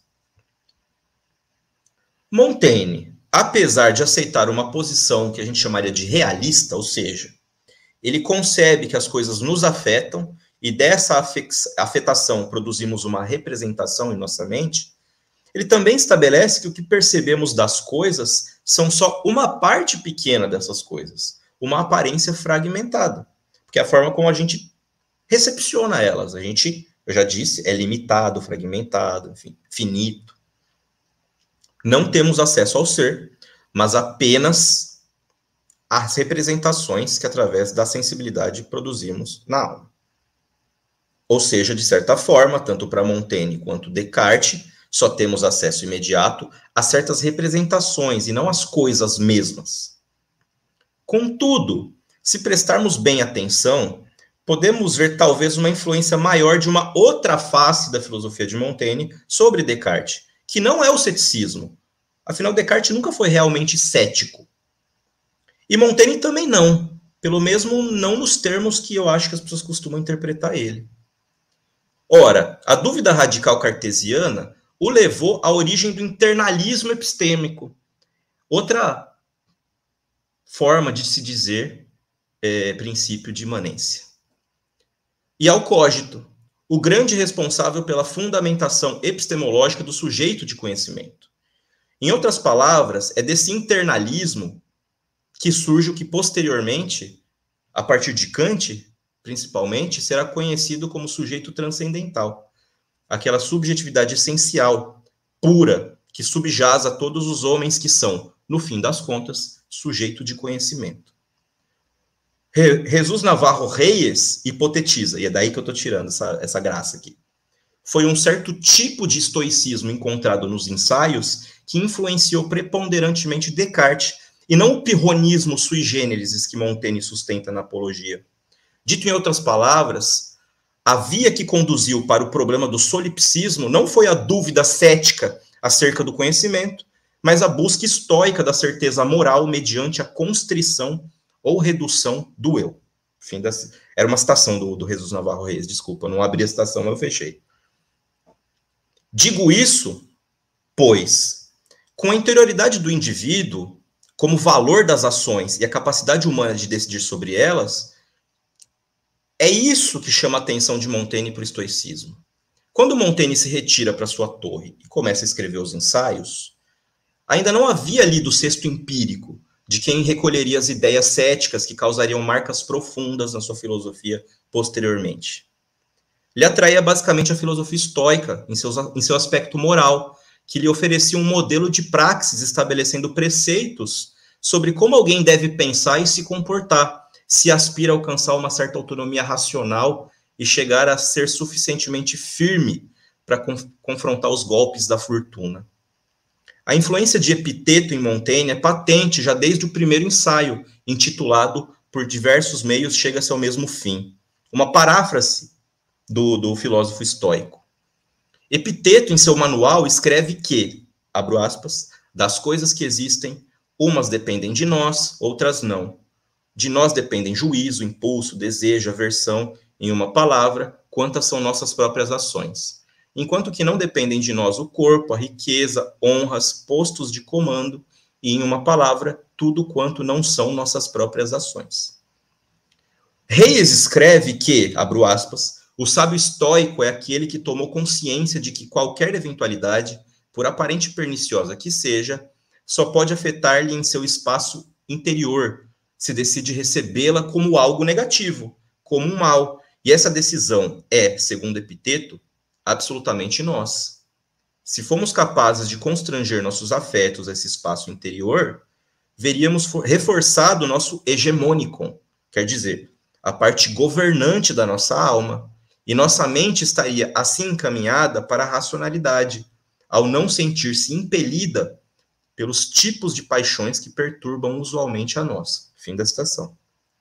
Montaigne, apesar de aceitar uma posição que a gente chamaria de realista, ou seja, ele concebe que as coisas nos afetam e dessa afetação produzimos uma representação em nossa mente, ele também estabelece que o que percebemos das coisas são só uma parte pequena dessas coisas, uma aparência fragmentada, porque é a forma como a gente recepciona elas. A gente, eu já disse, é limitado, fragmentado, enfim, finito. Não temos acesso ao ser, mas apenas às representações que, através da sensibilidade, produzimos na alma. Ou seja, de certa forma, tanto para Montaigne quanto Descartes, só temos acesso imediato a certas representações e não às coisas mesmas. Contudo, se prestarmos bem atenção, podemos ver talvez uma influência maior de uma outra face da filosofia de Montaigne sobre Descartes, que não é o ceticismo. Afinal, Descartes nunca foi realmente cético. E Montaigne também não, pelo mesmo não nos termos que eu acho que as pessoas costumam interpretar ele. Ora, a dúvida radical cartesiana o levou à origem do internalismo epistêmico. Outra forma de se dizer princípio de imanência. E ao cogito, o grande responsável pela fundamentação epistemológica do sujeito de conhecimento. Em outras palavras, é desse internalismo que surge o que posteriormente, a partir de Kant, principalmente, será conhecido como sujeito transcendental, aquela subjetividade essencial, pura, que subjaz a todos os homens que são, no fim das contas, sujeito de conhecimento. Jesus Navarro Reyes hipotetiza, e é daí que eu estou tirando essa graça aqui. Foi um certo tipo de estoicismo encontrado nos ensaios que influenciou preponderantemente Descartes, e não o pirronismo sui generis que Montaigne sustenta na Apologia. Dito em outras palavras, a via que conduziu para o problema do solipsismo não foi a dúvida cética acerca do conhecimento, mas a busca estoica da certeza moral mediante a constrição ou redução do eu. Era uma citação do Jesus Navarro Reis, desculpa, não abri a citação, mas eu fechei. Digo isso, pois, com a interioridade do indivíduo, como valor das ações e a capacidade humana de decidir sobre elas, é isso que chama a atenção de Montaigne para o estoicismo. Quando Montaigne se retira para sua torre e começa a escrever os ensaios, ainda não havia lido o Sexto Empírico, de quem recolheria as ideias céticas que causariam marcas profundas na sua filosofia posteriormente. Lhe atraía basicamente a filosofia estoica, em seu aspecto moral, que lhe oferecia um modelo de praxis estabelecendo preceitos sobre como alguém deve pensar e se comportar, se aspira a alcançar uma certa autonomia racional e chegar a ser suficientemente firme para confrontar os golpes da fortuna. A influência de Epiteto em Montaigne é patente já desde o primeiro ensaio, intitulado Por diversos meios chega-se ao mesmo fim. Uma paráfrase do filósofo estoico. Epiteto, em seu manual, escreve que, abro aspas, das coisas que existem, umas dependem de nós, outras não. De nós dependem juízo, impulso, desejo, aversão, em uma palavra, quantas são nossas próprias ações. Enquanto que não dependem de nós o corpo, a riqueza, honras, postos de comando, e em uma palavra, tudo quanto não são nossas próprias ações. Reyes escreve que, abro aspas, o sábio estoico é aquele que tomou consciência de que qualquer eventualidade, por aparente perniciosa que seja, só pode afetar-lhe em seu espaço interior, se decide recebê-la como algo negativo, como um mal. E essa decisão é, segundo Epiteto, absolutamente nós. Se formos capazes de constranger nossos afetos a esse espaço interior, veríamos reforçado o nosso hegemonicon, quer dizer, a parte governante da nossa alma, e nossa mente estaria assim encaminhada para a racionalidade, ao não sentir-se impelida pelos tipos de paixões que perturbam usualmente a nós. Fim da citação.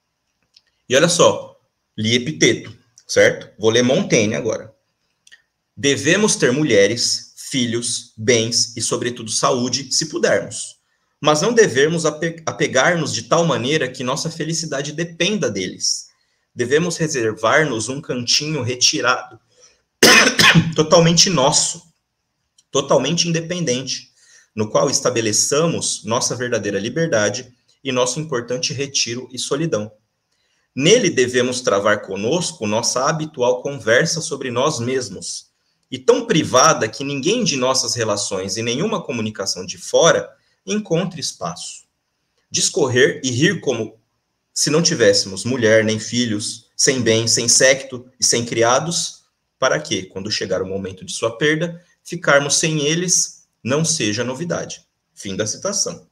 E olha só, li Epiteto, certo? Vou ler Montaigne agora. Devemos ter mulheres, filhos, bens e, sobretudo, saúde, se pudermos. Mas não devemos apegar-nos de tal maneira que nossa felicidade dependa deles. Devemos reservar-nos um cantinho retirado, totalmente nosso, totalmente independente, no qual estabeleçamos nossa verdadeira liberdade e nosso importante retiro e solidão. Nele devemos travar conosco nossa habitual conversa sobre nós mesmos, e tão privada que ninguém de nossas relações e nenhuma comunicação de fora encontre espaço. Discorrer e rir como se não tivéssemos mulher nem filhos, sem bem, sem séquito e sem criados, para que, quando chegar o momento de sua perda, ficarmos sem eles não seja novidade. Fim da citação.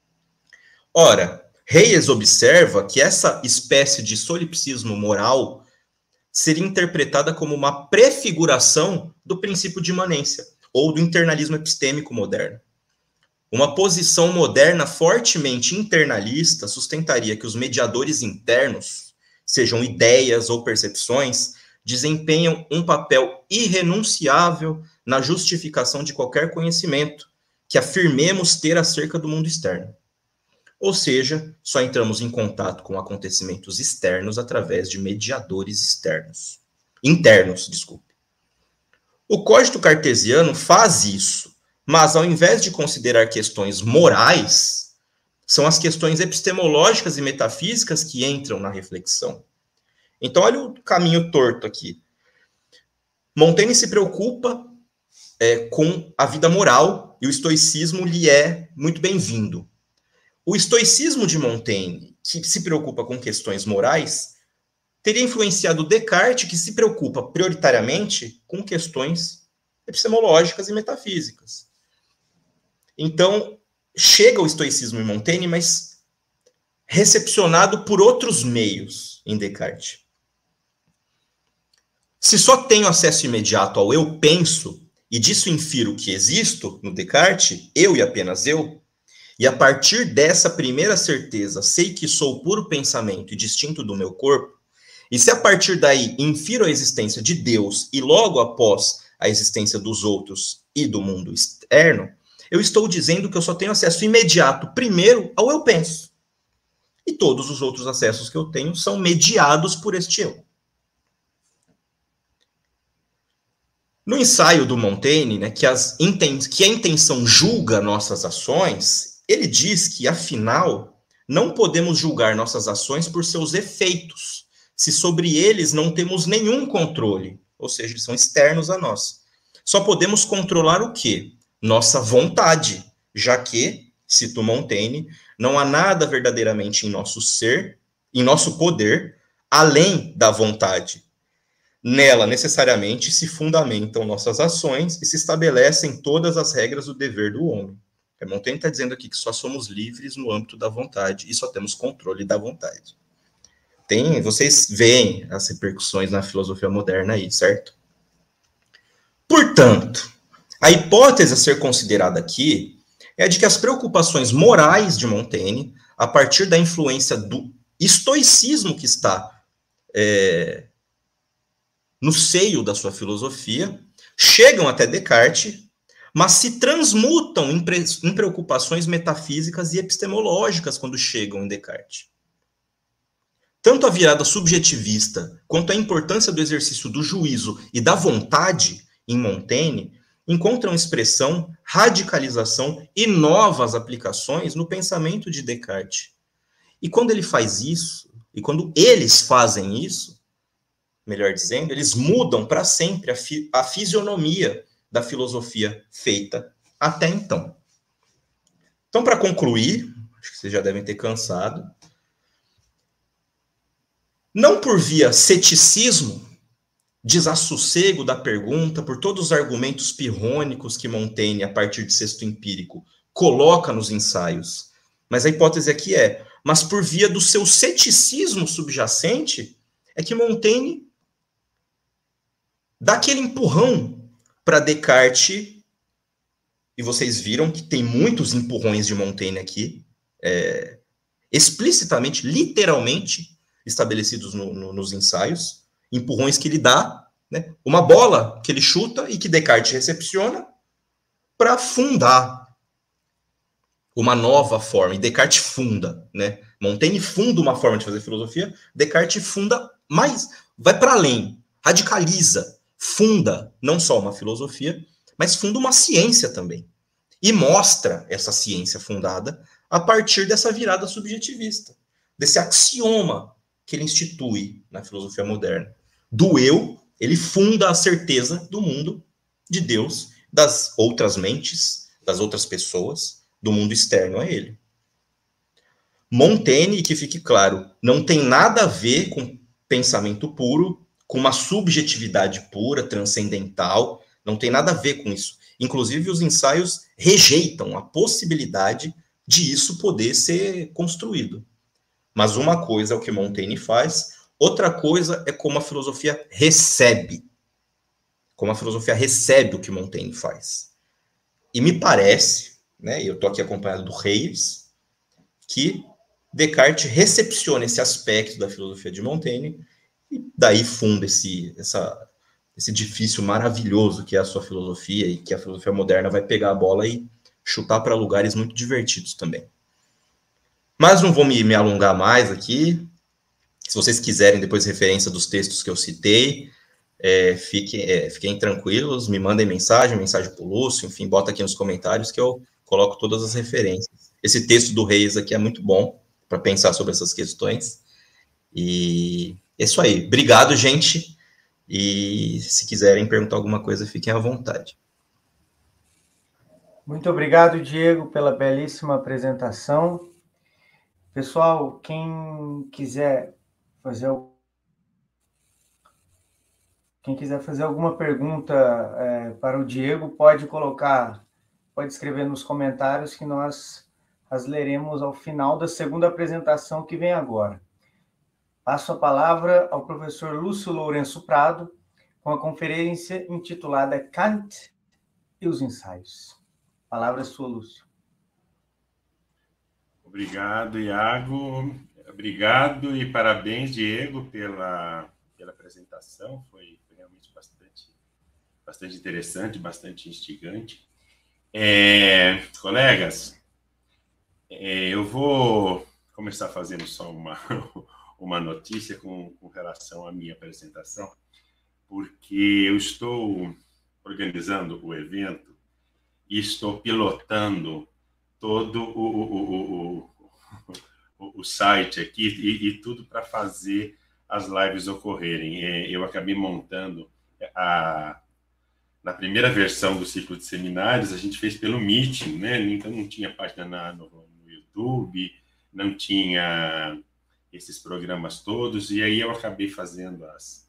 Ora, Reyes observa que essa espécie de solipsismo moral seria interpretada como uma prefiguração do princípio de imanência, ou do internalismo epistêmico moderno. Uma posição moderna fortemente internalista sustentaria que os mediadores internos, sejam ideias ou percepções, desempenham um papel irrenunciável na justificação de qualquer conhecimento que afirmemos ter acerca do mundo externo. Ou seja, só entramos em contato com acontecimentos externos através de mediadores internos. O cogito cartesiano faz isso, mas ao invés de considerar questões morais, são as questões epistemológicas e metafísicas que entram na reflexão. Então, olha o caminho torto aqui. Montaigne se preocupa com a vida moral e o estoicismo lhe é muito bem-vindo. O estoicismo de Montaigne, que se preocupa com questões morais, teria influenciado Descartes, que se preocupa prioritariamente com questões epistemológicas e metafísicas. Então, chega o estoicismo em Montaigne, mas recepcionado por outros meios em Descartes. Se só tenho acesso imediato ao eu penso, e disso infiro que existo no Descartes, eu e apenas eu, e a partir dessa primeira certeza sei que sou puro pensamento e distinto do meu corpo, e se a partir daí infiro a existência de Deus e logo após a existência dos outros e do mundo externo, eu estou dizendo que eu só tenho acesso imediato primeiro ao eu penso. E todos os outros acessos que eu tenho são mediados por este eu. No ensaio do Montaigne, né, que a intenção julga nossas ações, ele diz que, afinal, não podemos julgar nossas ações por seus efeitos, se sobre eles não temos nenhum controle, ou seja, eles são externos a nós. Só podemos controlar o quê? Nossa vontade, já que, cito Montaigne, não há nada verdadeiramente em nosso ser, em nosso poder, além da vontade. Nela, necessariamente, se fundamentam nossas ações e se estabelecem todas as regras do dever do homem. Montaigne está dizendo aqui que só somos livres no âmbito da vontade e só temos controle da vontade. Vocês veem as repercussões na filosofia moderna aí, certo? Portanto, a hipótese a ser considerada aqui é a de que as preocupações morais de Montaigne, a partir da influência do estoicismo que está no seio da sua filosofia, chegam até Descartes, mas se transmutam em preocupações metafísicas e epistemológicas quando chegam em Descartes. Tanto a virada subjetivista quanto a importância do exercício do juízo e da vontade em Montaigne encontram expressão, radicalização e novas aplicações no pensamento de Descartes. E quando ele faz isso, e quando eles fazem isso, melhor dizendo, eles mudam para sempre a fisionomia da filosofia feita até então. Então, para concluir, acho que vocês já devem ter cansado, não por via ceticismo, desassossego da pergunta, por todos os argumentos pirrônicos que Montaigne, a partir de Sexto Empírico, coloca nos ensaios, mas a hipótese aqui mas por via do seu ceticismo subjacente, é que Montaigne dá aquele empurrão para Descartes, e vocês viram que tem muitos empurrões de Montaigne aqui, explicitamente, literalmente, estabelecidos nos ensaios, empurrões que ele dá, né, uma bola que ele chuta e que Descartes recepciona para fundar uma nova forma, e Descartes funda, né? Montaigne funda uma forma de fazer filosofia, Descartes funda mais, vai para além, radicaliza, funda não só uma filosofia, mas funda uma ciência também. E mostra essa ciência fundada a partir dessa virada subjetivista, desse axioma que ele institui na filosofia moderna. Do eu, ele funda a certeza do mundo, de Deus, das outras mentes, das outras pessoas, do mundo externo a ele. Montaigne, que fique claro, não tem nada a ver com pensamento puro, com uma subjetividade pura, transcendental, não tem nada a ver com isso. Inclusive, os ensaios rejeitam a possibilidade de isso poder ser construído. Mas uma coisa é o que Montaigne faz, outra coisa é como a filosofia recebe. Como a filosofia recebe o que Montaigne faz. E me parece, né, e eu estou aqui acompanhado do Reis, que Descartes recepciona esse aspecto da filosofia de Montaigne e daí funda esse edifício maravilhoso que é a sua filosofia e que a filosofia moderna vai pegar a bola e chutar para lugares muito divertidos também. Mas não vou me alongar mais aqui. Se vocês quiserem depois referência dos textos que eu citei, fiquem tranquilos, me mandem mensagem para o Lúcio, enfim, bota aqui nos comentários que eu coloco todas as referências. Esse texto do Reis aqui é muito bom para pensar sobre essas questões. E é isso aí. Obrigado, gente. E se quiserem perguntar alguma coisa, fiquem à vontade. Muito obrigado, Diego, pela belíssima apresentação. Pessoal, quem quiser fazer Quem quiser fazer alguma pergunta para o Diego, pode escrever nos comentários que nós as leremos ao final da segunda apresentação que vem agora. Passo a palavra ao professor Lúcio Lourenço Prado, com a conferência intitulada Kant e os ensaios. A palavra é sua, Lúcio. Obrigado, Iago. Obrigado e parabéns, Diego, pela apresentação. Foi realmente bastante interessante, bastante instigante. Colegas, eu vou começar fazendo só uma notícia com relação à minha apresentação, porque eu estou organizando o evento e estou pilotando todo o site aqui e tudo para fazer as lives ocorrerem. Eu acabei montando na primeira versão do ciclo de seminários, a gente fez pelo Meeting, né? Então não tinha página no YouTube, não tinha esses programas todos, e aí eu acabei fazendo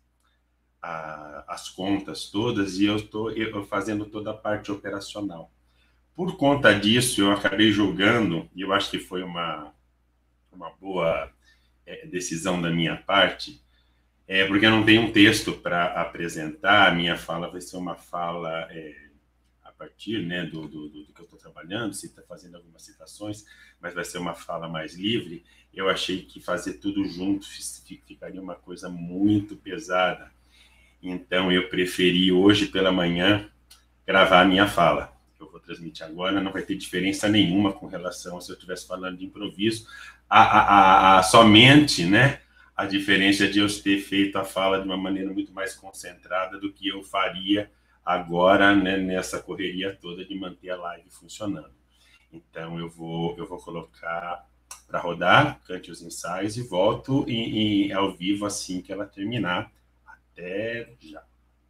as contas todas e eu estou fazendo toda a parte operacional. Por conta disso, eu acabei julgando, e eu acho que foi uma boa decisão da minha parte, porque eu não tenho um texto para apresentar. A minha fala vai ser uma fala a partir, né, do que eu estou trabalhando, se está fazendo algumas citações, mas vai ser uma fala mais livre. Eu achei que fazer tudo junto ficaria uma coisa muito pesada. Então, eu preferi hoje pela manhã gravar a minha fala. Eu vou transmitir agora, não vai ter diferença nenhuma com relação a se eu estivesse falando de improviso. Somente, né, a diferença de eu ter feito a fala de uma maneira muito mais concentrada do que eu faria agora, né, nessa correria toda de manter a live funcionando. Então, eu vou colocar para rodar, Kant e os ensaios, e volto ao vivo assim que ela terminar. Até já.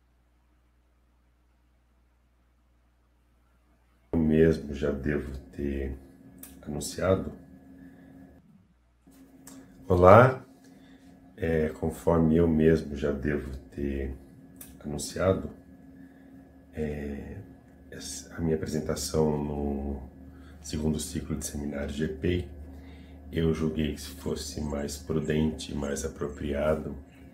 Eu mesmo já devo ter anunciado. Olá, conforme eu mesmo já devo ter anunciado, a minha apresentação no segundo ciclo de seminário GPEI, eu julguei que fosse mais prudente, mais apropriado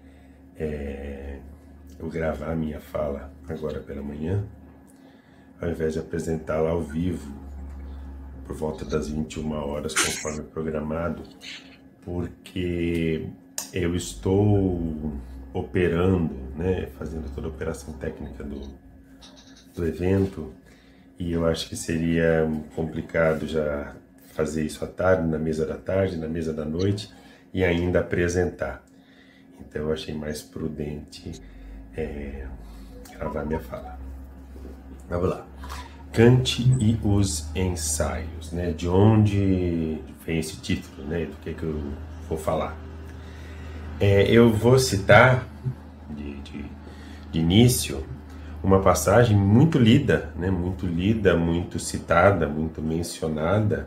eu gravar a minha fala agora pela manhã, ao invés de apresentá-la ao vivo por volta das 21 horas, conforme programado, porque eu estou operando, né, fazendo toda a operação técnica do evento, e eu acho que seria complicado já fazer isso à tarde, na mesa da tarde, na mesa da noite, e ainda apresentar. Então eu achei mais prudente gravar minha fala. Vamos lá. Kant e os ensaios, né? De onde vem esse título, né? Do que eu vou falar. Eu vou citar de início uma passagem muito lida, né? Muito citada, muito mencionada,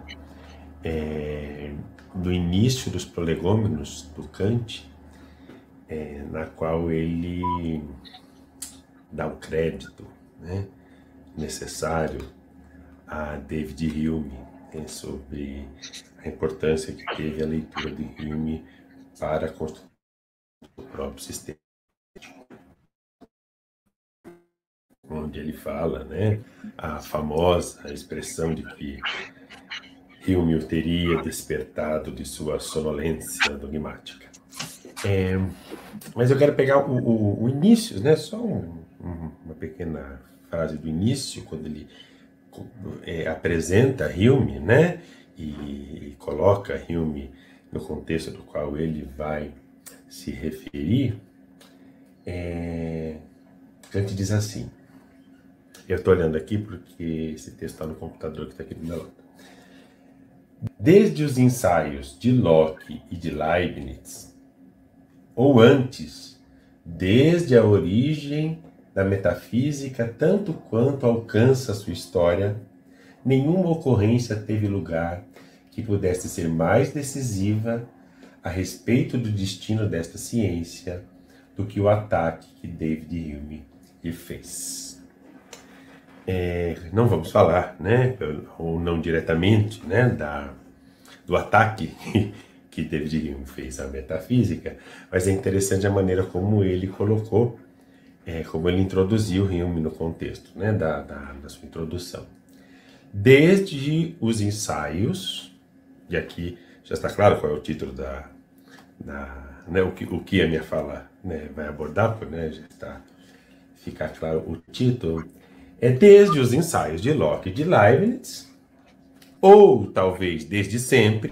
do início dos prolegômenos do Kant, na qual ele dá o crédito, né, necessário a David Hume, sobre a importância que teve a leitura de Hume para a construção do próprio sistema, onde ele fala, né, a famosa expressão de que Hume o teria despertado de sua sonolência dogmática. Mas eu quero pegar o início, né, só uma pequena frase do início, quando ele apresenta Hume, né, e coloca Hume no contexto do qual ele vai se referir. Kant diz assim, eu estou olhando aqui porque esse texto está no computador que está aqui do meu lado. Desde os ensaios de Locke e de Leibniz, ou antes, desde a origem da metafísica, tanto quanto alcança sua história, nenhuma ocorrência teve lugar que pudesse ser mais decisiva a respeito do destino desta ciência do que o ataque que David Hume lhe fez. Não vamos falar, né, ou não diretamente, né, do ataque que David Hume fez à metafísica, mas é interessante a maneira como ele colocou, como ele introduziu Hume no contexto, né, da sua introdução. Desde os ensaios, e aqui já está claro qual é o título né, o que a minha fala, né, vai abordar, né, já está ficar claro o título, desde os ensaios de Locke e de Leibniz, ou talvez desde sempre.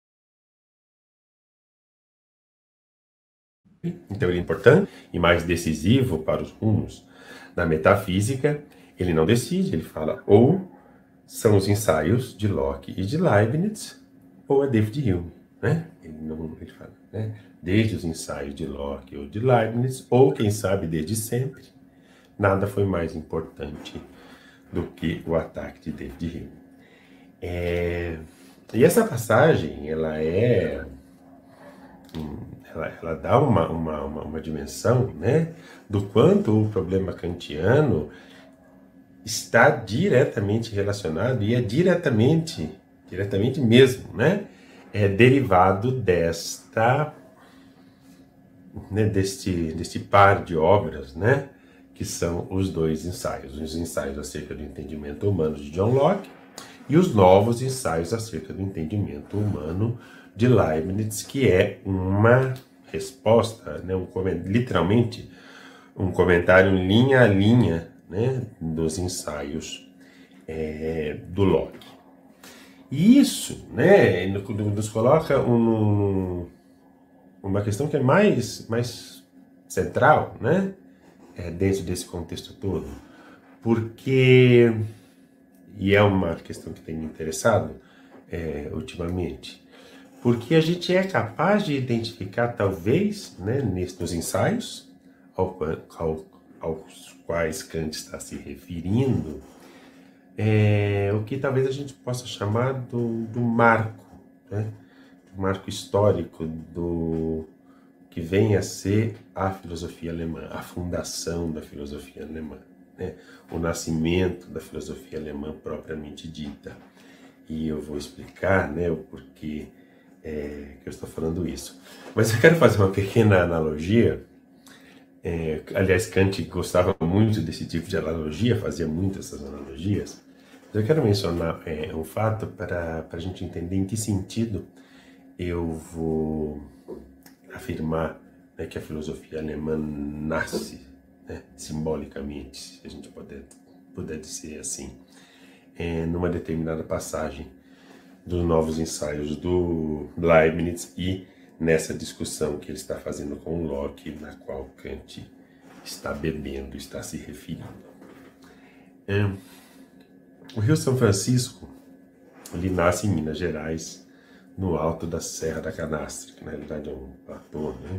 Então ele é importante e mais decisivo para os rumos da metafísica. Ele não decide, ele fala ou são os ensaios de Locke e de Leibniz, ou é David Hume, né? Ele fala, né? Desde os ensaios de Locke ou de Leibniz, ou quem sabe desde sempre, nada foi mais importante do que o ataque de David Hume. E essa passagem, ela dá uma dimensão, né, do quanto o problema kantiano está diretamente relacionado, e é diretamente mesmo, né, derivado deste par de obras, né, que são os dois ensaios. Os ensaios acerca do entendimento humano de John Locke e os novos ensaios acerca do entendimento humano de Leibniz, que é uma resposta, né, literalmente um comentário linha a linha, né, dos ensaios do Locke. E isso, né, nos coloca uma questão que é mais central, né, dentro desse contexto todo, porque, e é uma questão que tem me interessado ultimamente, porque a gente é capaz de identificar, talvez, né, nos ensaios aos quais Kant está se referindo, o que talvez a gente possa chamar do marco, né, do marco histórico do que vem a ser a filosofia alemã, a fundação da filosofia alemã, né, o nascimento da filosofia alemã propriamente dita. E eu vou explicar, né, o porquê que eu estou falando isso. Mas eu quero fazer uma pequena analogia. Aliás, Kant gostava muito desse tipo de analogia, fazia muito essas analogias. Mas eu quero mencionar um fato para a gente entender em que sentido eu vou afirmar, né, que a filosofia alemã nasce, né, simbolicamente, se a gente puder dizer assim, numa determinada passagem dos novos ensaios do Leibniz e nessa discussão que ele está fazendo com o Locke, na qual Kant está bebendo, está se referindo. O Rio São Francisco, ele nasce em Minas Gerais, no alto da Serra da Canastra, que na realidade é um platô, né?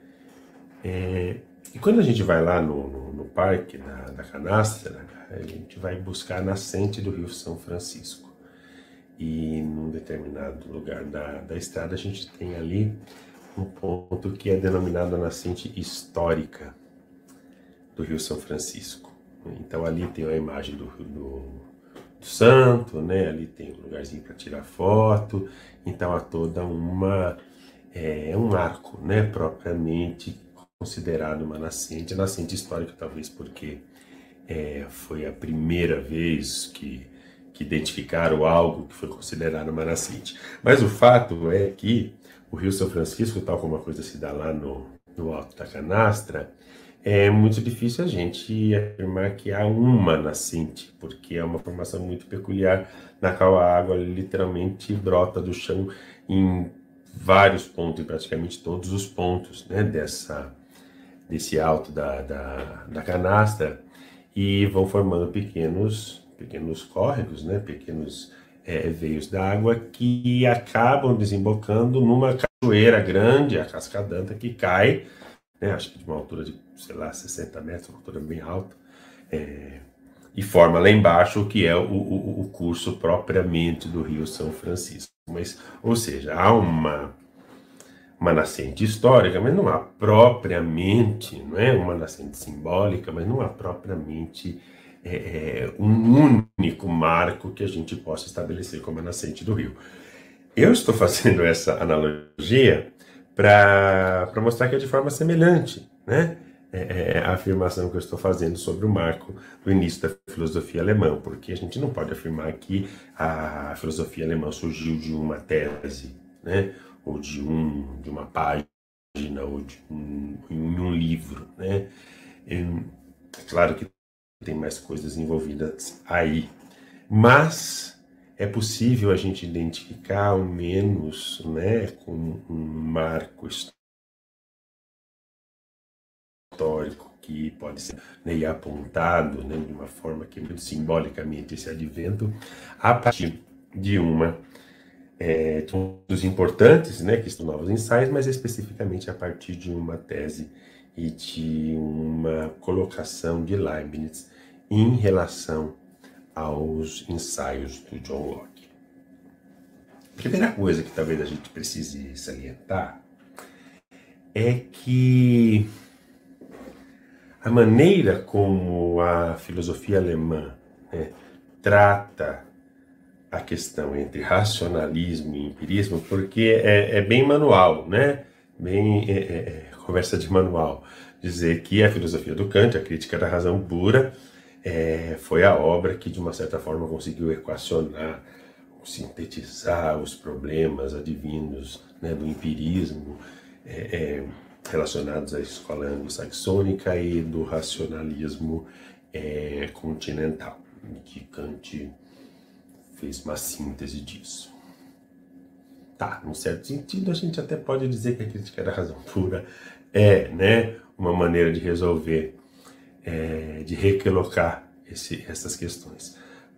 E quando a gente vai lá no parque da Canastra, a gente vai buscar a nascente do Rio São Francisco. E num determinado lugar da estrada a gente tem ali um ponto que é denominado a nascente histórica do Rio São Francisco. Então ali tem a imagem do santo, né? Ali tem um lugarzinho para tirar foto. Então há toda um arco, né, propriamente considerado uma nascente histórica, talvez porque foi a primeira vez que identificaram algo que foi considerado uma nascente. Mas o fato é que o Rio São Francisco, tal como a coisa se dá lá no alto da Canastra, é muito difícil a gente afirmar que há uma nascente, porque é uma formação muito peculiar, na qual a água literalmente brota do chão em vários pontos, em praticamente todos os pontos, né, desse alto da Canastra, e vão formando pequenos córregos, né, pequenos veios d'água que acabam desembocando numa cachoeira grande, a Cascadanta, que cai, né, acho que de uma altura de, 60 metros, uma altura bem alta, e forma lá embaixo o que é o curso propriamente do Rio São Francisco. Mas, ou seja, há uma uma nascente histórica, mas não há propriamente, não é uma nascente simbólica, mas não há propriamente um único marco que a gente possa estabelecer como a nascente do rio. Eu estou fazendo essa analogia para mostrar que é de forma semelhante, né? A afirmação que eu estou fazendo sobre o marco do início da filosofia alemã, porque a gente não pode afirmar que a filosofia alemã surgiu de uma tese, né? Ou de uma página, ou em um livro, né? É claro que tem mais coisas envolvidas aí, mas é possível a gente identificar ao menos, né, com um marco histórico que pode ser, né, apontado, né, de uma forma que muito simbolicamente esse advento a partir de dos importantes, né, que são novos ensaios, mas especificamente a partir de uma tese e de uma colocação de Leibniz em relação aos ensaios do John Locke. A primeira coisa que talvez a gente precise salientar é que a maneira como a filosofia alemã, né, trata a questão entre racionalismo e empirismo, porque é bem manual, né? Bem conversa de manual. Dizer que a filosofia do Kant, a crítica da razão pura, foi a obra que, de uma certa forma, conseguiu equacionar, sintetizar os problemas advindos, né, do empirismo, relacionados à escola anglo-saxônica e do racionalismo continental, que Kant fez uma síntese disso. Tá, num certo sentido, a gente até pode dizer que a crítica da razão pura né, uma maneira de resolver, de recolocar essas questões.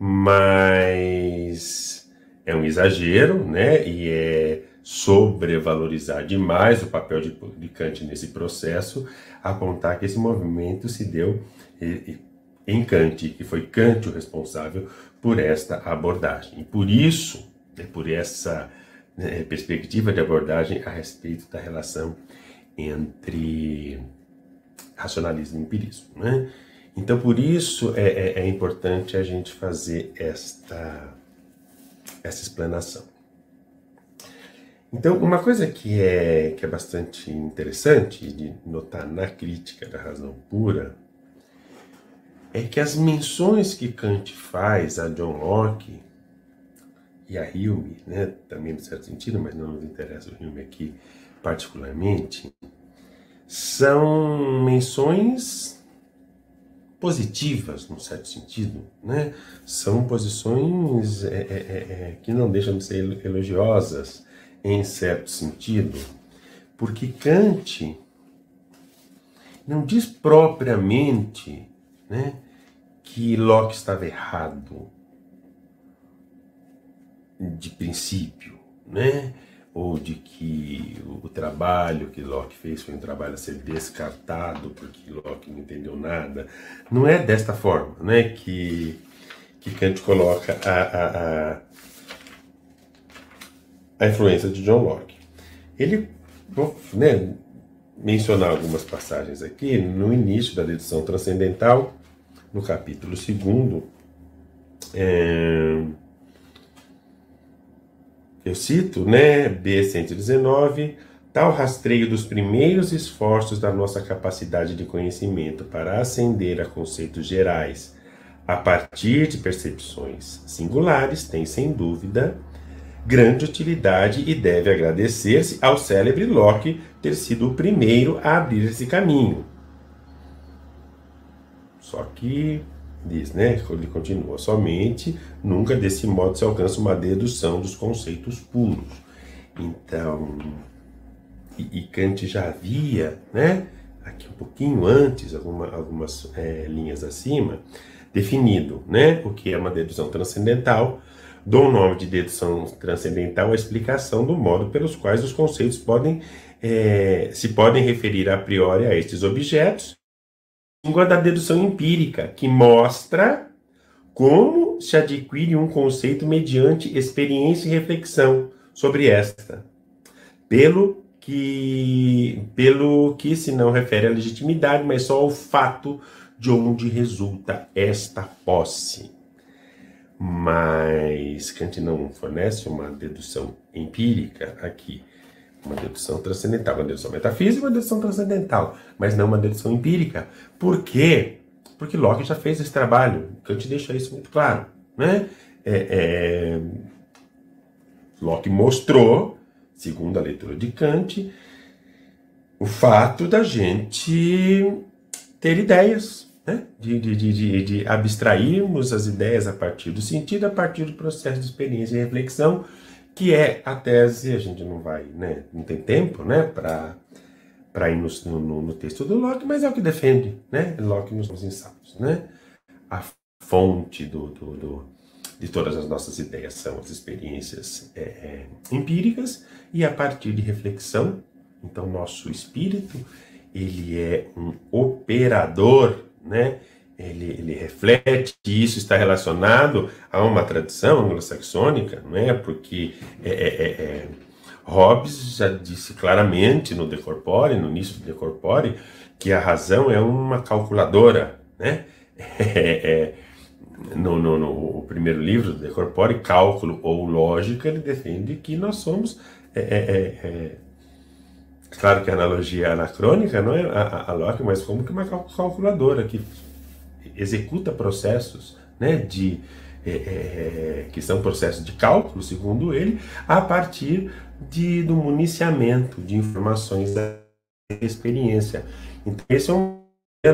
Mas é um exagero, né, e é sobrevalorizar demais o papel de Kant nesse processo, apontar que esse movimento se deu em Kant, que foi Kant o responsável por esta abordagem. E por isso, por essa perspectiva de abordagem a respeito da relação entre racionalismo e empirismo, né? Então, por isso é importante a gente fazer essa explanação. Então, uma coisa que é bastante interessante de notar na crítica da razão pura é que as menções que Kant faz a John Locke e a Hume, né, também, em certo sentido, mas não nos interessa o Hume aqui particularmente, são menções positivas, num certo sentido, né? São posições que não deixam de ser elogiosas, em certo sentido, porque Kant não diz propriamente, né, que Locke estava errado de princípio, né? Ou de que o trabalho que Locke fez foi um trabalho a ser descartado porque Locke não entendeu nada. Não é desta forma, né, que Kant coloca a influência de John Locke. Ele, né, mencionar algumas passagens aqui no início da dedução transcendental, no capítulo 2º, eu cito, né, B119, tal rastreio dos primeiros esforços da nossa capacidade de conhecimento para ascender a conceitos gerais a partir de percepções singulares tem, sem dúvida, grande utilidade e deve agradecer-se ao célebre Locke ter sido o primeiro a abrir esse caminho. Só que, diz, né, ele continua, somente nunca desse modo se alcança uma dedução dos conceitos puros. Então, e Kant já havia, né, aqui um pouquinho antes, algumas linhas acima, definido, né, o que é uma dedução transcendental. Dou o nome de dedução transcendental à explicação do modo pelos quais os conceitos se podem referir a priori a estes objetos, língua da dedução empírica, que mostra como se adquire um conceito mediante experiência e reflexão sobre esta, pelo pelo que se não refere à legitimidade, mas só ao fato de onde resulta esta posse. Mas Kant não fornece uma dedução empírica aqui, uma dedução transcendental, uma dedução metafísica, uma dedução transcendental, mas não uma dedução empírica. Por quê? Porque Locke já fez esse trabalho. Kant deixa isso muito claro, né? Locke mostrou, segundo a leitura de Kant, o fato da gente ter ideias, né? De abstrairmos as ideias a partir do sentido, a partir do processo de experiência e reflexão, que é a tese. A gente não vai, né? Não tem tempo, né? Para ir no texto do Locke, mas é o que defende, né? Locke nos ensaios, né? A fonte de todas as nossas ideias são as experiências empíricas, e a partir de reflexão, então nosso espírito, ele é um operador, né? Ele reflete, e isso está relacionado a uma tradição anglo-saxônica, não é? Porque Hobbes já disse claramente no De Corpore, no início do De Corpore, que a razão é uma calculadora, né? No primeiro livro do De Corpore, Cálculo ou Lógica, ele defende que nós somos... Claro que a analogia é anacrônica, não é a Locke, mas como que uma calculadora que executa processos, né, que são processos de cálculo, segundo ele, a partir do municiamento de informações da experiência. Então, esse é um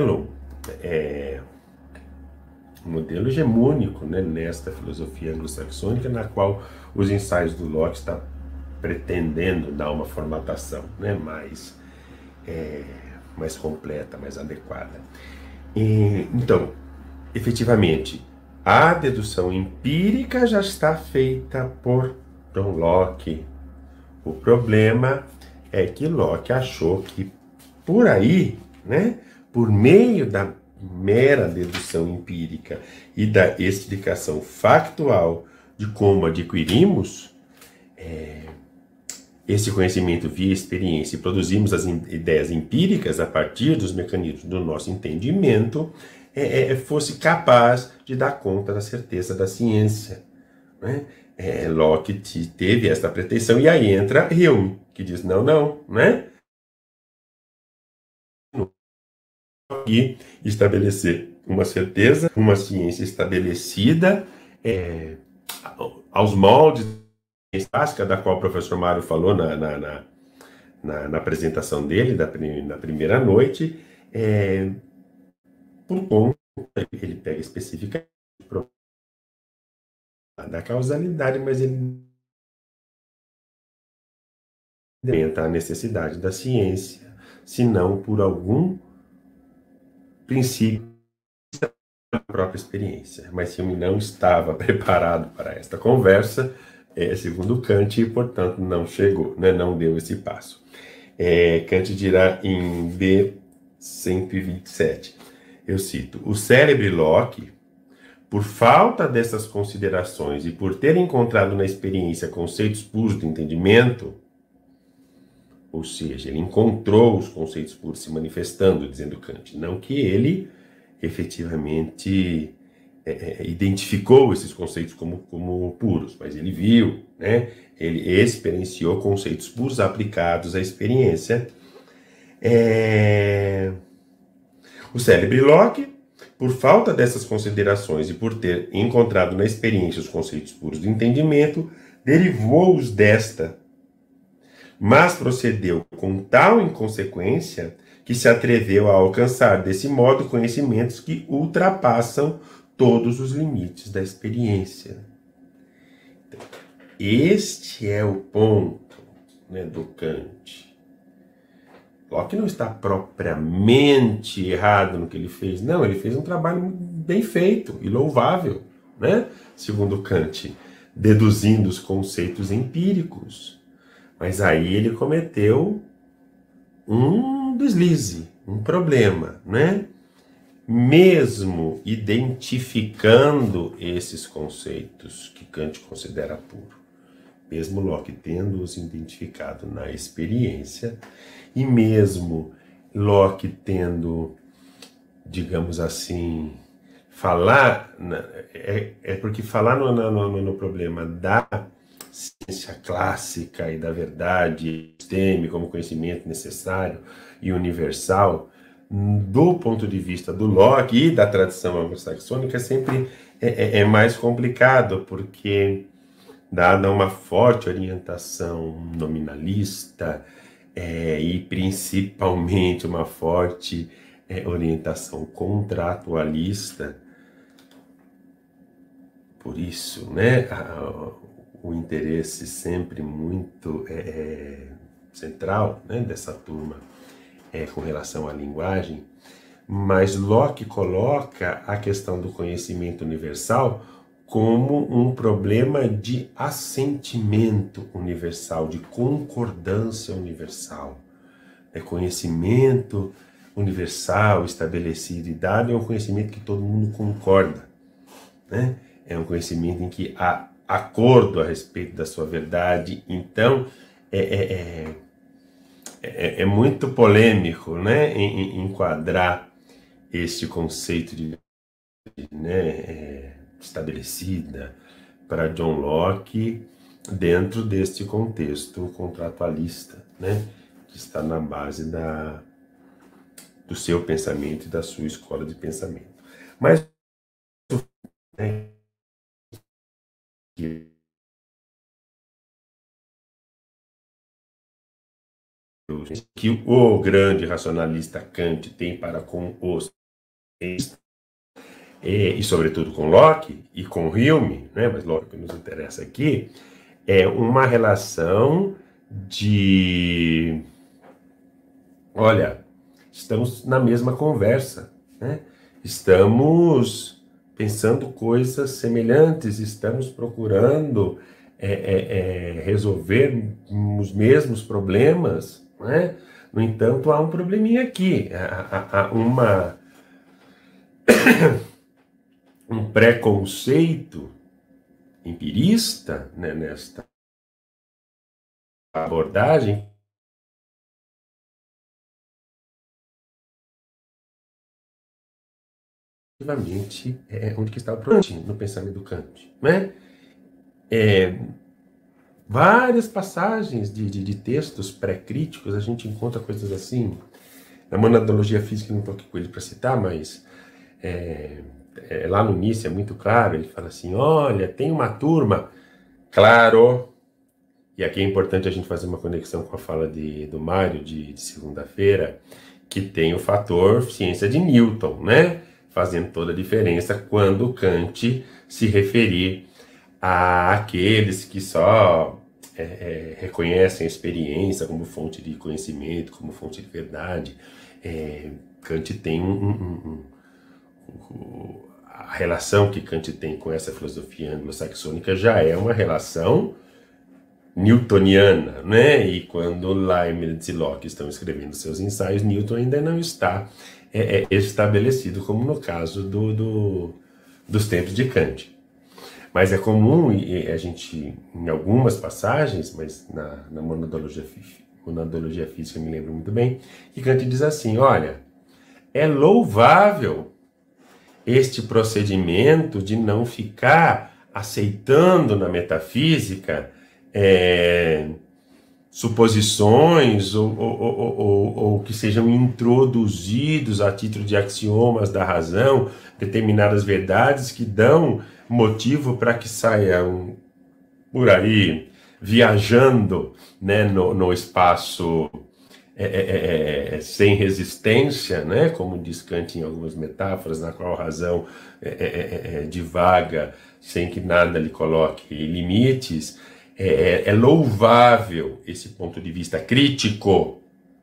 modelo hegemônico, né, nesta filosofia anglo-saxônica, na qual os ensaios do Locke estão pretendendo dar uma formatação, né, mais completa, mais adequada. Então, efetivamente, a dedução empírica já está feita por John Locke. O problema é que Locke achou que por aí, né, por meio da mera dedução empírica e da explicação factual de como adquirimos esse conhecimento via experiência e produzimos as ideias empíricas a partir dos mecanismos do nosso entendimento, fosse capaz de dar conta da certeza da ciência, né? Locke teve esta pretensão, e aí entra Hume, que diz não, né? E estabelecer uma certeza, uma ciência estabelecida aos moldes clássica, da qual o professor Mário falou na apresentação dele, na primeira noite, por conta, ele pega especificamente da causalidade, mas ele aumenta a necessidade da ciência, se não por algum princípio da própria experiência. Mas Hume não estava preparado para esta conversa, segundo Kant, e, portanto, não chegou, né? Não deu esse passo. Kant dirá em B127, eu cito: o célebre Locke, por falta dessas considerações e por ter encontrado na experiência conceitos puros do entendimento, ou seja, ele encontrou os conceitos puros se manifestando, dizendo Kant, não que ele efetivamente identificou esses conceitos como puros, mas ele viu, né? Ele experienciou conceitos puros aplicados à experiência. O célebre Locke, por falta dessas considerações e por ter encontrado na experiência os conceitos puros do entendimento, derivou-os desta, mas procedeu com tal inconsequência que se atreveu a alcançar desse modo conhecimentos que ultrapassam todos os limites da experiência. Então, este é o ponto, né, do Kant. Locke não está propriamente errado no que ele fez. Não, ele fez um trabalho bem feito e louvável, né? Segundo Kant, deduzindo os conceitos empíricos. Mas aí ele cometeu um deslize, um problema, né? Mesmo identificando esses conceitos que Kant considera puro, mesmo Locke tendo-os identificado na experiência, e mesmo Locke tendo, digamos assim, falar, porque falar no problema da ciência clássica e da verdade epistêmica como conhecimento necessário e universal, do ponto de vista do Locke e da tradição anglo-saxônica, sempre é mais complicado, porque dada uma forte orientação nominalista e principalmente uma forte orientação contratualista, por isso, né, o interesse sempre muito central, né, dessa turma com relação à linguagem, mas Locke coloca a questão do conhecimento universal como um problema de assentimento universal, de concordância universal. Conhecimento universal, estabelecido e dado é um conhecimento que todo mundo concorda, né? É um conhecimento em que há acordo a respeito da sua verdade. Então, é muito polêmico, né, enquadrar este conceito de estabelecida para John Locke dentro deste contexto contratualista, né, que está na base do seu pensamento e da sua escola de pensamento. Mas que o grande racionalista Kant tem para com os e sobretudo com Locke e com Hume, né, mas Locke que nos interessa aqui, é uma relação de, olha, estamos na mesma conversa, né? Estamos pensando coisas semelhantes, estamos procurando resolver os mesmos problemas, né? No entanto, há um probleminha aqui, há um preconceito empirista, né, nesta abordagem, efetivamente onde que está o problema no pensamento do Kant, né? Várias passagens de textos pré-críticos a gente encontra coisas assim. Na Monadologia Física, não estou aqui com ele para citar, mas lá no início é muito claro, ele fala assim, olha, tem uma turma, claro, e aqui é importante a gente fazer uma conexão com a fala do Mário de segunda-feira, que tem o fator ciência de Newton, né? Fazendo toda a diferença quando Kant se referir àqueles que só reconhecem a experiência como fonte de conhecimento, como fonte de verdade. Kant tem a relação que Kant tem com essa filosofia anglo-saxônica já é uma relação newtoniana, né? E quando Leibniz e Locke estão escrevendo seus ensaios, Newton ainda não está estabelecido, como no caso dos tempos de Kant. Mas é comum, e a gente, em algumas passagens, mas na monadologia física eu me lembro muito bem, que Kant diz assim, olha, é louvável este procedimento de não ficar aceitando na metafísica suposições ou que sejam introduzidos a título de axiomas da razão, determinadas verdades que dão motivo para que saiam por aí viajando, né, no espaço sem resistência, né, como diz Kant em algumas metáforas, na qual a razão divaga sem que nada lhe coloque limites. É louvável esse ponto de vista crítico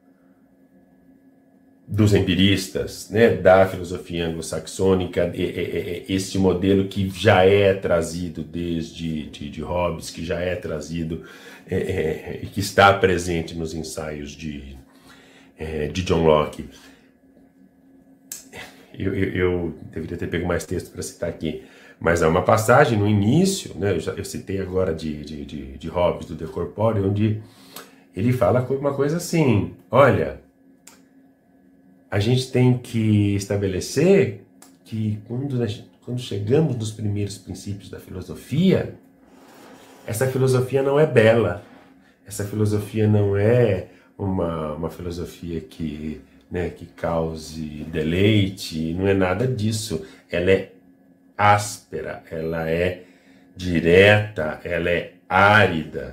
dos empiristas, né, da filosofia anglo-saxônica, esse modelo que já é trazido desde de Hobbes, que já é trazido e que está presente nos ensaios de John Locke. Eu deveria ter pego mais texto para citar aqui, Mas há uma passagem no início, né? Eu citei agora de Hobbes, do De Corpore, onde ele fala uma coisa assim, olha, a gente tem que estabelecer que quando chegamos nos primeiros princípios da filosofia, essa filosofia não é bela, essa filosofia não é uma filosofia que, né, que cause deleite, não é nada disso. Ela é áspera, ela é direta, ela é árida.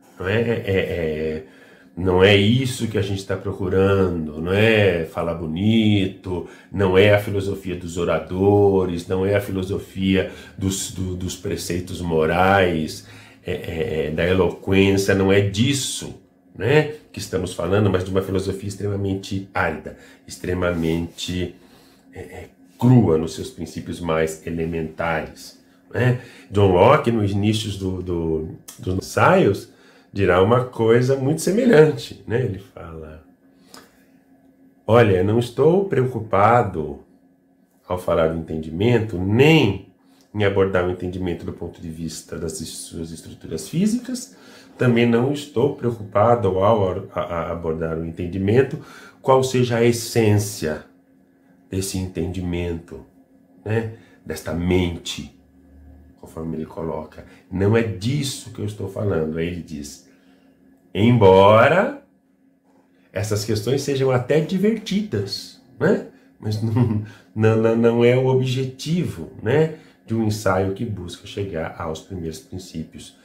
Não é isso que a gente está procurando, não é falar bonito, não é a filosofia dos oradores, não é a filosofia dos preceitos morais, da eloquência, não é disso, né, que estamos falando, mas de uma filosofia extremamente árida, extremamente crua nos seus princípios mais elementares, né? John Locke, nos inícios dos ensaios, dirá uma coisa muito semelhante, né? Ele fala, olha, não estou preocupado ao falar do entendimento, nem em abordar o entendimento do ponto de vista das suas estruturas físicas, também não estou preocupado ao abordar o entendimento, qual seja a essência desse entendimento, né? Desta mente, conforme ele coloca. Não é disso que eu estou falando. Aí ele diz, embora essas questões sejam até divertidas, né? Mas não é o objetivo, né, de um ensaio que busca chegar aos primeiros princípios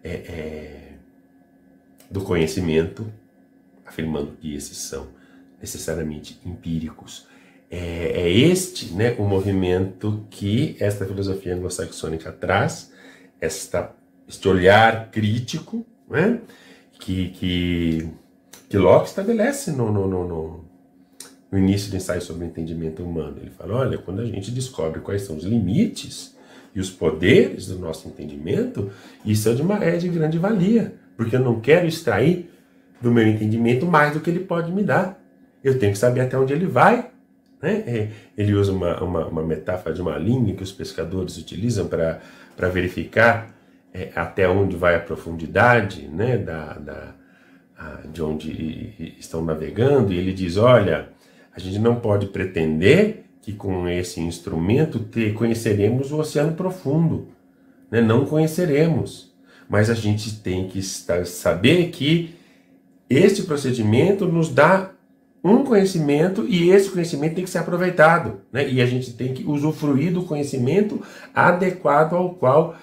do conhecimento, afirmando que esses são necessariamente empíricos. É este, né, o movimento que esta filosofia anglo-saxônica traz, este olhar crítico, né, que Locke estabelece no início do ensaio sobre o entendimento humano. Ele fala, olha, quando a gente descobre quais são os limites e os poderes do nosso entendimento, isso é de grande valia, porque eu não quero extrair do meu entendimento mais do que ele pode me dar. Eu tenho que saber até onde ele vai. Né? Ele usa uma metáfora de uma linha que os pescadores utilizam para verificar até onde vai a profundidade, né, de onde estão navegando, e ele diz, olha, a gente não pode pretender que com esse instrumento conheceremos o oceano profundo, né? Não conheceremos, mas a gente tem que saber que este procedimento nos dá um conhecimento e esse conhecimento tem que ser aproveitado, né? E a gente tem que usufruir do conhecimento adequado ao qual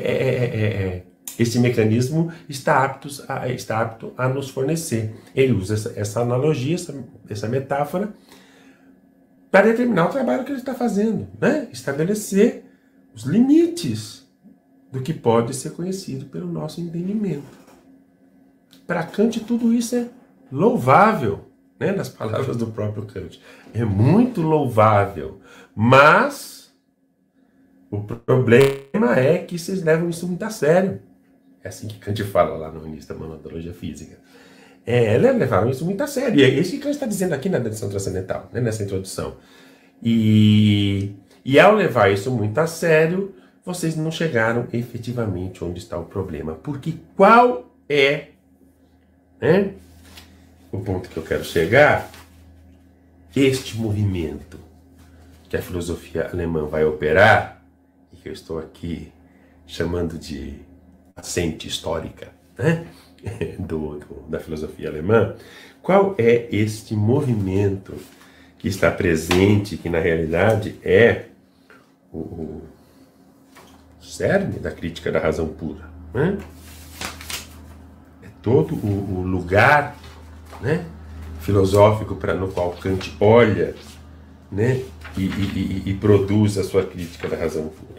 esse mecanismo está apto a nos fornecer. Ele usa essa analogia, essa metáfora, para determinar o trabalho que ele está fazendo, né? Estabelecer os limites do que pode ser conhecido pelo nosso entendimento. Para Kant, tudo isso é louvável, né? Nas palavras do próprio Kant. É muito louvável, mas o problema é que vocês levam isso muito a sério. É assim que Kant fala lá no início da monadologia física. Levaram isso muito a sério. E é isso que Kant está dizendo aqui na lição transcendental, né, nessa introdução. E ao levar isso muito a sério, vocês não chegaram efetivamente onde está o problema. Porque qual é, né, o ponto que eu quero chegar? Este movimento que a filosofia alemã vai operar, e que eu estou aqui chamando de ascente histórica, né, da filosofia alemã, qual é este movimento que está presente, que na realidade é o cerne da crítica da razão pura, né? É todo o lugar, né, filosófico no qual Kant olha, né, e produz a sua crítica da razão pura.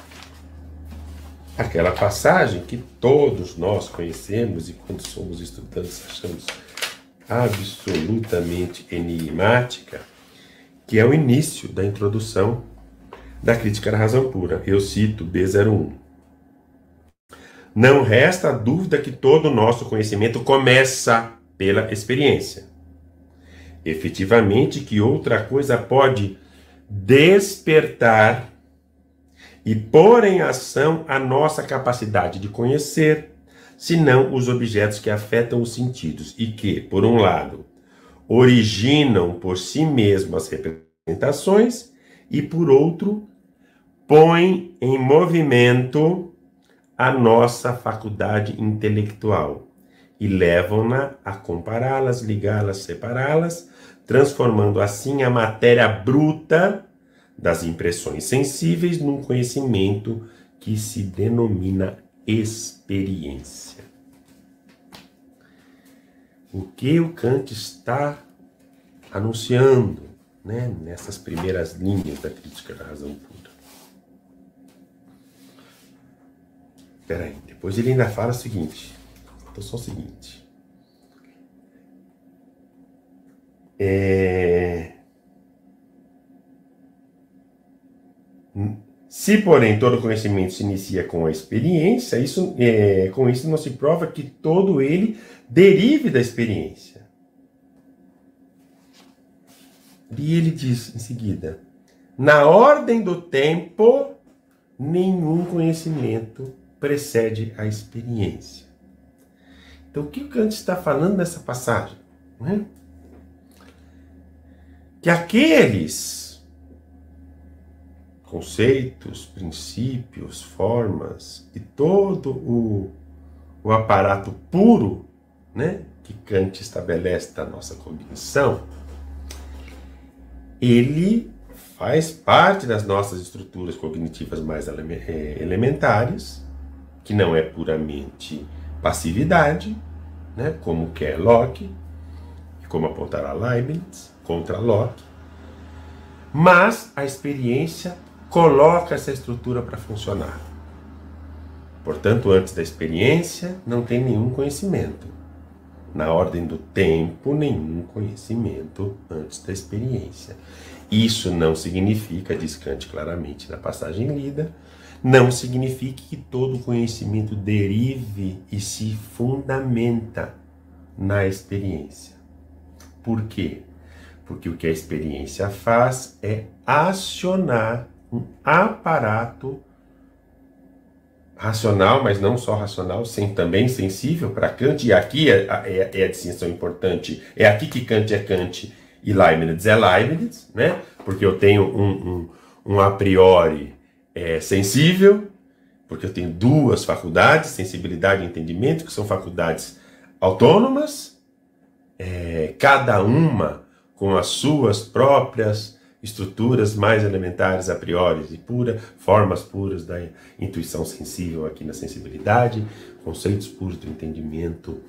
Aquela passagem que todos nós conhecemos e quando somos estudantes achamos absolutamente enigmática, que é o início da introdução da crítica da razão pura. Eu cito B01. Não resta dúvida que todo o nosso conhecimento começa pela experiência. Efetivamente, que outra coisa pode despertar e pôr em ação a nossa capacidade de conhecer, senão os objetos que afetam os sentidos e que, por um lado, originam por si mesmos as representações e, por outro, põem em movimento a nossa faculdade intelectual e levam-na a compará-las, ligá-las, separá-las, transformando assim a matéria bruta das impressões sensíveis num conhecimento que se denomina experiência. O que o Kant está anunciando, né, nessas primeiras linhas da crítica da razão pura? Espera aí, depois ele ainda fala o seguinte, então só o seguinte. Se, porém, todo conhecimento se inicia com a experiência, com isso não se prova que todo ele derive da experiência. E ele diz em seguida, na ordem do tempo, nenhum conhecimento precede a experiência. Então, o que o Kant está falando nessa passagem? Né? Que aqueles conceitos, princípios, formas e todo o aparato puro, né, que Kant estabelece da nossa cognição, ele faz parte das nossas estruturas cognitivas mais elementares, que não é puramente passividade, né, como quer Locke, e como apontará Leibniz contra Locke, mas a experiência coloca essa estrutura para funcionar. Portanto, antes da experiência, não tem nenhum conhecimento. Na ordem do tempo, nenhum conhecimento antes da experiência. Isso não significa, diz Kant claramente na passagem lida, não significa que todo conhecimento derive e se fundamenta na experiência. Por quê? Porque o que a experiência faz é acionar um aparato racional, mas não só racional, também sensível para Kant, e aqui é a distinção importante, é aqui que Kant é Kant e Leibniz é Leibniz, né? Porque eu tenho um a priori sensível, porque eu tenho duas faculdades, sensibilidade e entendimento, que são faculdades autônomas, cada uma com as suas próprias estruturas mais elementares a priori e formas puras da intuição sensível aqui na sensibilidade, conceitos puros do entendimento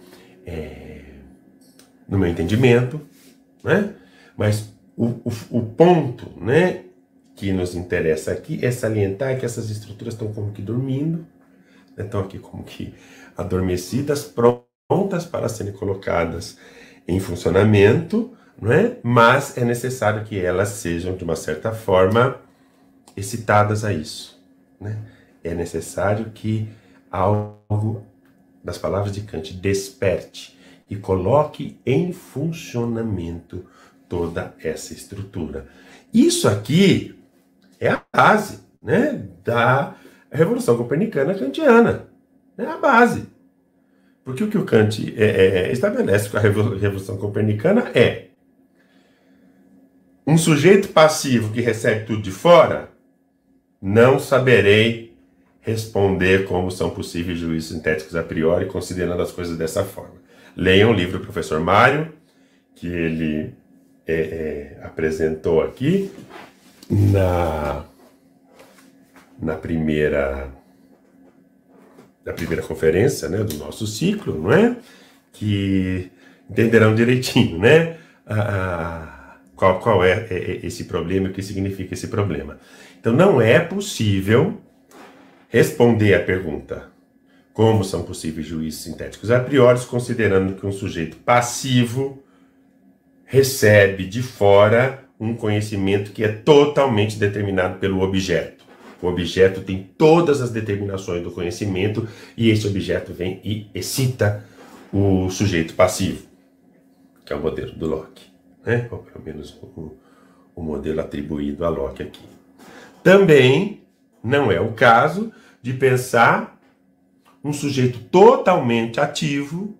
no meu entendimento, né? Mas o ponto, né, que nos interessa aqui é salientar que essas estruturas estão como que dormindo, né, estão aqui como que adormecidas, prontas para serem colocadas em funcionamento, não é? Mas é necessário que elas sejam, de uma certa forma, excitadas a isso, né? É necessário que algo, das palavras de Kant, desperte e coloque em funcionamento toda essa estrutura. Isso aqui é a base, né, da Revolução Copernicana Kantiana. É a base. Porque o que o Kant estabelece com a Revolução Copernicana é um sujeito passivo que recebe tudo de fora, não saberei responder como são possíveis juízos sintéticos a priori, considerando as coisas dessa forma. Leiam o livro do professor Mário, que ele apresentou aqui na primeira conferência, né, do nosso ciclo, não é? Que entenderão direitinho, né? Qual é esse problema e o que significa esse problema. Então, não é possível responder à pergunta como são possíveis juízos sintéticos a priori, considerando que um sujeito passivo recebe de fora um conhecimento que é totalmente determinado pelo objeto. O objeto tem todas as determinações do conhecimento e esse objeto vem e excita o sujeito passivo, que é o modelo do Locke, né? Ou pelo menos o modelo atribuído a Locke aqui. Também não é o caso de pensar um sujeito totalmente ativo,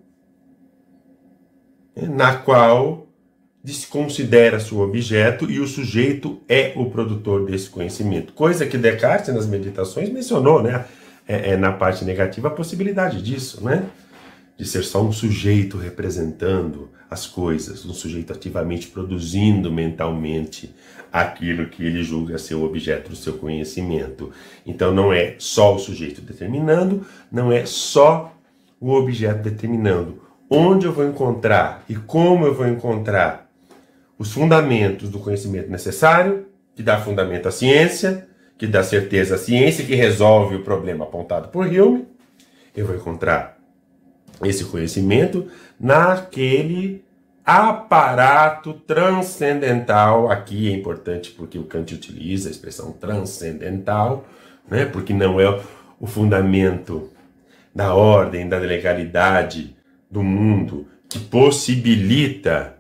na qual desconsidera-se o objeto e o sujeito é o produtor desse conhecimento. Coisa que Descartes, nas meditações, mencionou, né? Na parte negativa, a possibilidade disso, né? De ser só um sujeito representando as coisas, um sujeito ativamente produzindo mentalmente aquilo que ele julga ser o objeto do seu conhecimento. Então não é só o sujeito determinando, não é só o objeto determinando. Onde eu vou encontrar e como eu vou encontrar os fundamentos do conhecimento necessário, que dá fundamento à ciência, que dá certeza à ciência, que resolve o problema apontado por Hume, eu vou encontrar esse conhecimento naquele aparato transcendental. Aqui é importante porque o Kant utiliza a expressão transcendental, né? Porque não é o fundamento da ordem, da legalidade do mundo que possibilita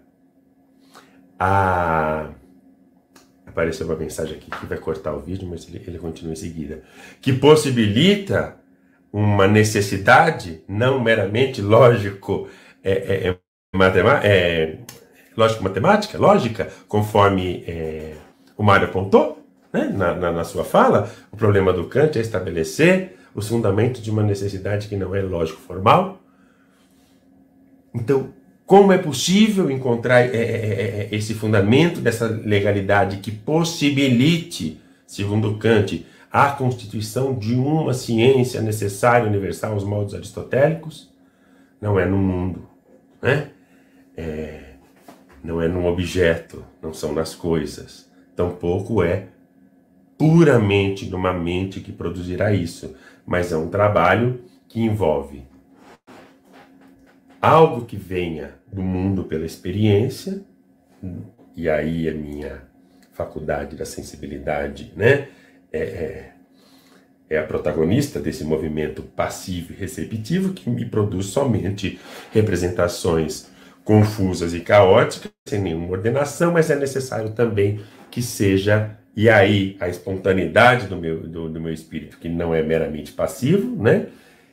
Apareceu uma mensagem aqui que vai cortar o vídeo, mas ele continua em seguida. Que possibilita uma necessidade não meramente lógico-matemática, lógica, conforme o Mário apontou, né, na sua fala. O problema do Kant é estabelecer os fundamentos de uma necessidade que não é lógico-formal. Então, como é possível encontrar esse fundamento dessa legalidade que possibilite, segundo Kant, a constituição de uma ciência necessária, universal, aos moldes aristotélicos? Não é no mundo, né? Não é num objeto, não são nas coisas. Tampouco é puramente numa mente que produzirá isso, mas é um trabalho que envolve algo que venha do mundo pela experiência, e aí a minha faculdade da sensibilidade, né, é a protagonista desse movimento passivo e receptivo que me produz somente representações confusas e caóticas, sem nenhuma ordenação, mas é necessário também que seja, e aí a espontaneidade do meu espírito, que não é meramente passivo, né,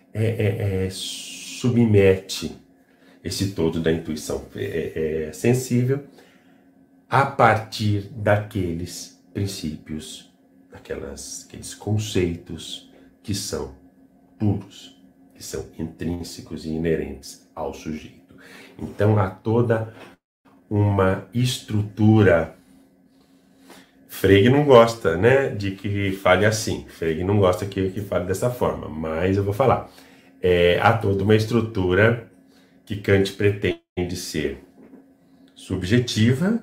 submete esse todo da intuição sensível a partir daqueles princípios, aqueles conceitos que são puros, que são intrínsecos e inerentes ao sujeito. Então há toda uma estrutura. Frege não gosta, né, de que fale assim. Frege não gosta que fale dessa forma, mas eu vou falar. Há toda uma estrutura que Kant pretende ser subjetiva,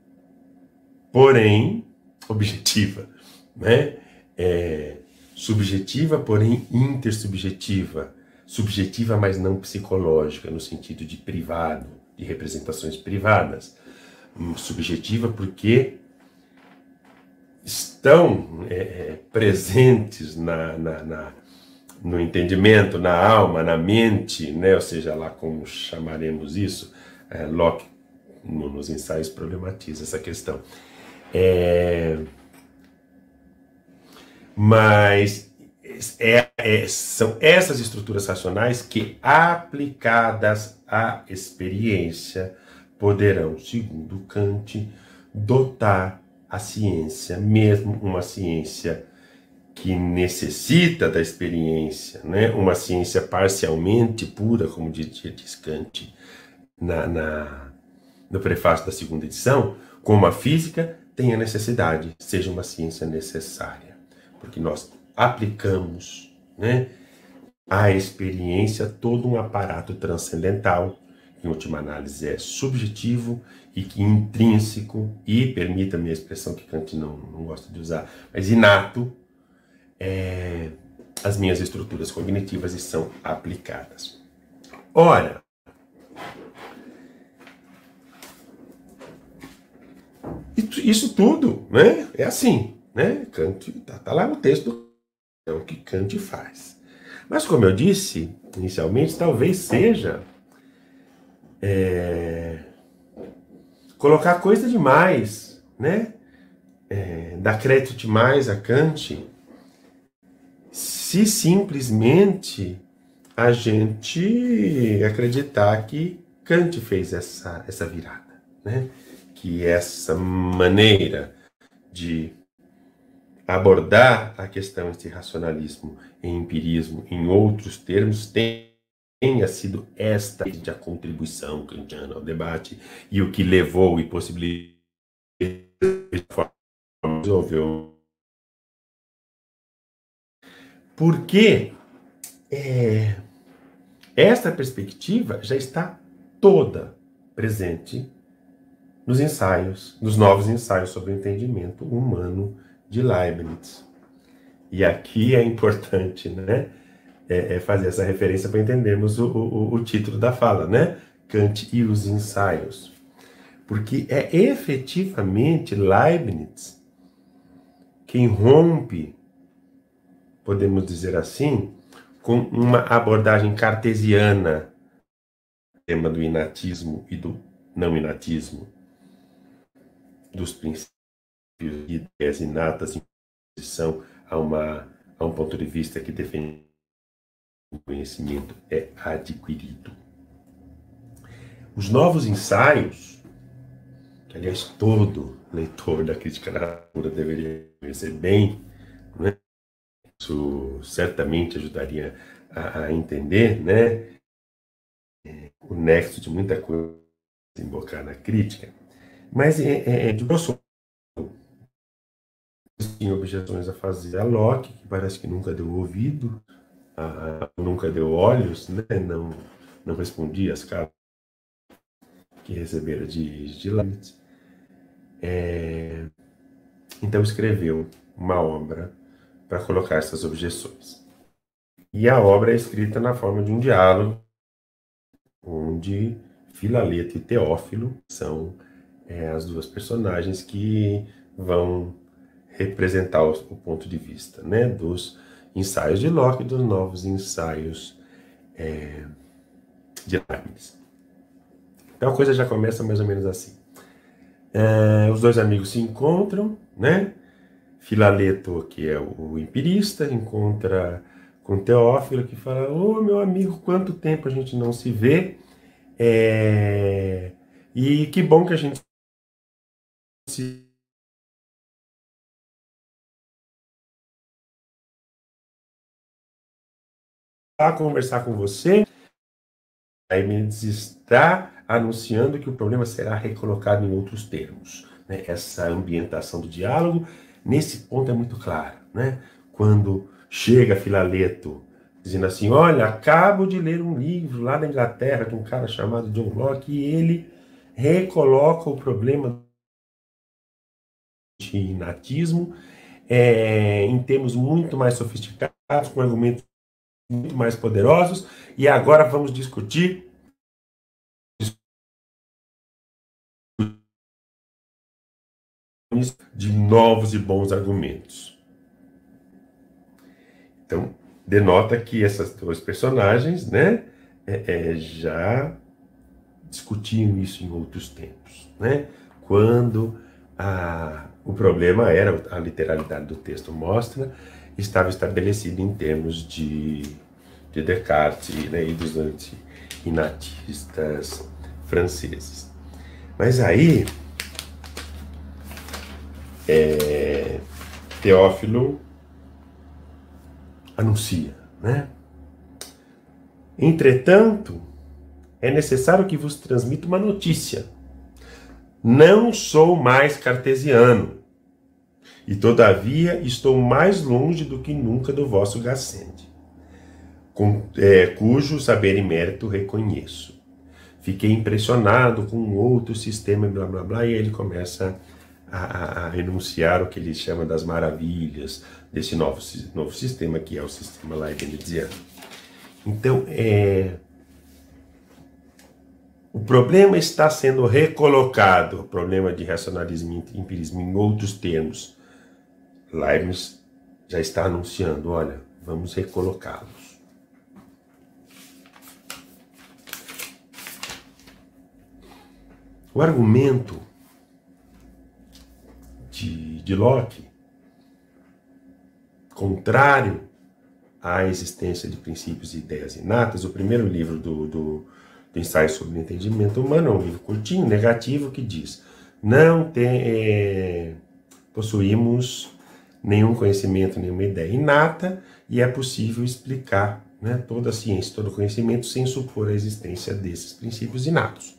porém objetiva, né? Subjetiva, porém intersubjetiva. Subjetiva, mas não psicológica, no sentido de privado, de representações privadas. Subjetiva porque estão presentes no entendimento, na alma, na mente, né? Ou seja, lá como chamaremos isso, Locke, nos ensaios, problematiza essa questão. Mas são essas estruturas racionais que, aplicadas à experiência, poderão, segundo Kant, dotar a ciência, mesmo uma ciência que necessita da experiência, né? Uma ciência parcialmente pura, como diz Kant no prefácio da segunda edição, como a física tem a necessidade, seja uma ciência necessária, porque nós aplicamos, né, à experiência todo um aparato transcendental, que em última análise é subjetivo e que intrínseco, e, permita-me a expressão que Kant não gosta de usar, mas inato, as minhas estruturas cognitivas e são aplicadas. Ora, isso tudo, né, é assim, né? Kant tá lá no texto, é o que Kant faz. Mas, como eu disse inicialmente, talvez seja colocar coisa demais, né? Dar crédito demais a Kant se simplesmente a gente acreditar que Kant fez essa virada, né? Que essa maneira de abordar a questão de racionalismo e empirismo em outros termos tenha sido esta a contribuição kantiana ao debate e o que levou e possibilitou resolveu. Porque esta perspectiva já está toda presente nos ensaios, nos novos ensaios sobre o entendimento humano de Leibniz. E aqui é importante, né, fazer essa referência para entendermos o título da fala, né? Kant e os ensaios. Porque é efetivamente Leibniz quem rompe, podemos dizer assim, com uma abordagem cartesiana, tema do inatismo e do não inatismo, dos princípios e ideias inatas em oposição a um ponto de vista que defende que o conhecimento é adquirido. Os novos ensaios, que aliás todo leitor da crítica narrativa deveria conhecer bem, né? Isso certamente ajudaria a entender, né, o nexo de muita coisa desembocar na crítica, mas de grosso modo, tem objeções a fazer a Locke, que parece que nunca deu ouvido, nunca deu olhos, né, não respondia às cartas que recebera de Leibniz. Então escreveu uma obra para colocar essas objeções. E a obra é escrita na forma de um diálogo, onde Filaleto e Teófilo são as duas personagens que vão representar o ponto de vista, né, dos ensaios de Locke e dos novos ensaios de Leibniz. Então a coisa já começa mais ou menos assim. Os dois amigos se encontram, né? Filaleto, que é o empirista, encontra com Teófilo, que fala: ô, meu amigo, quanto tempo a gente não se vê, e que bom que a gente se... a conversar com você. Leibniz está anunciando que o problema será recolocado em outros termos, né? Essa ambientação do diálogo, nesse ponto é muito claro, né? Quando chega Filaleto dizendo assim: olha, acabo de ler um livro lá da Inglaterra de um cara chamado John Locke, e ele recoloca o problema de inatismo em termos muito mais sofisticados, com argumentos muito mais poderosos, e agora vamos discutir de novos e bons argumentos. Então, denota que essas duas personagens, né, já discutiam isso em outros tempos, né? Quando o problema era, a literalidade do texto mostra, estava estabelecido em termos de Descartes, né, e dos anti-inatistas franceses. Mas aí Teófilo anuncia, né? Entretanto, é necessário que vos transmita uma notícia. Não sou mais cartesiano, e todavia estou mais longe do que nunca do vosso Gassendi, cujo saber e mérito reconheço. Fiquei impressionado com um outro sistema, blá blá blá, e ele começa a enunciar o que ele chama das maravilhas desse novo sistema, que é o sistema leibniziano. Então, o problema está sendo recolocado, o problema de racionalismo e empirismo, em outros termos. Leibniz já está anunciando: olha, vamos recolocá-los. O argumento de Locke, contrário a existência de princípios e ideias inatas, o primeiro livro do Ensaio sobre o Entendimento Humano é um livro curtinho, negativo, que diz: não possuímos nenhum conhecimento, nenhuma ideia inata, e é possível explicar, né, toda a ciência, todo o conhecimento, sem supor a existência desses princípios inatos.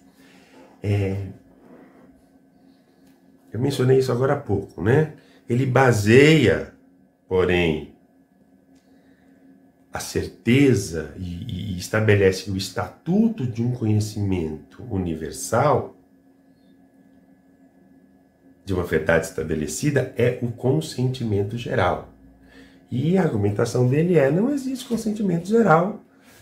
Eu mencionei isso agora há pouco, né? Ele baseia, porém, a certeza e estabelece o estatuto de um conhecimento universal, de uma verdade estabelecida, é o consentimento geral. E a argumentação dele não existe consentimento geral.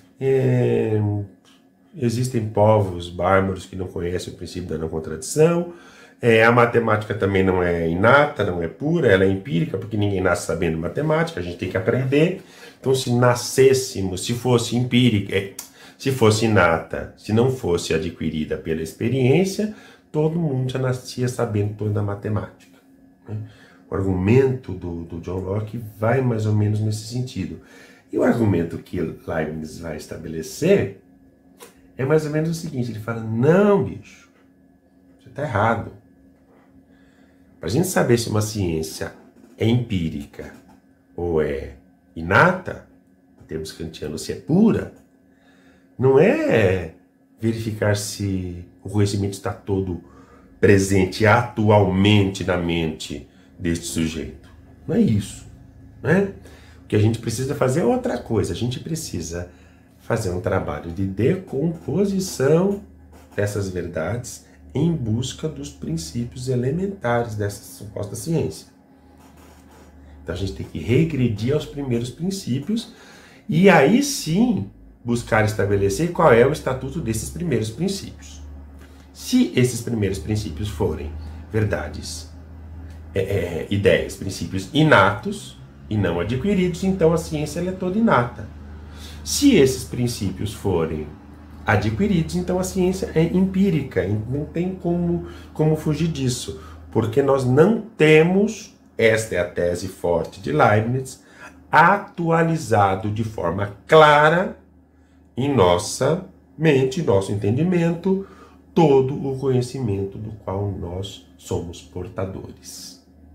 Existem povos bárbaros que não conhecem o princípio da não contradição. A matemática também não é inata, não é pura, ela é empírica, porque ninguém nasce sabendo matemática, a gente tem que aprender. Então, se nascêssemos, se fosse empírica, se fosse inata, se não fosse adquirida pela experiência, todo mundo já nascia sabendo toda a matemática, né? O argumento do John Locke vai mais ou menos nesse sentido. E o argumento que Leibniz vai estabelecer é mais ou menos o seguinte: ele fala, não, bicho, você está errado. Para a gente saber se uma ciência é empírica ou é inata, em termos kantianos, se é pura, não é verificar se o conhecimento está todo presente atualmente na mente deste sujeito. Não é isso, né? O que a gente precisa fazer é outra coisa. A gente precisa fazer um trabalho de decomposição dessas verdades em busca dos princípios elementares dessa suposta ciência. Então a gente tem que regredir aos primeiros princípios e aí sim buscar estabelecer qual é o estatuto desses primeiros princípios. Se esses primeiros princípios forem verdades, ideias, princípios inatos e não adquiridos, então a ciência ela é toda inata. Se esses princípios forem adquiridos, então a ciência é empírica, não tem como fugir disso, porque nós não temos, esta é a tese forte de Leibniz, atualizado de forma clara em nossa mente, nosso entendimento, todo o conhecimento do qual nós somos portadores.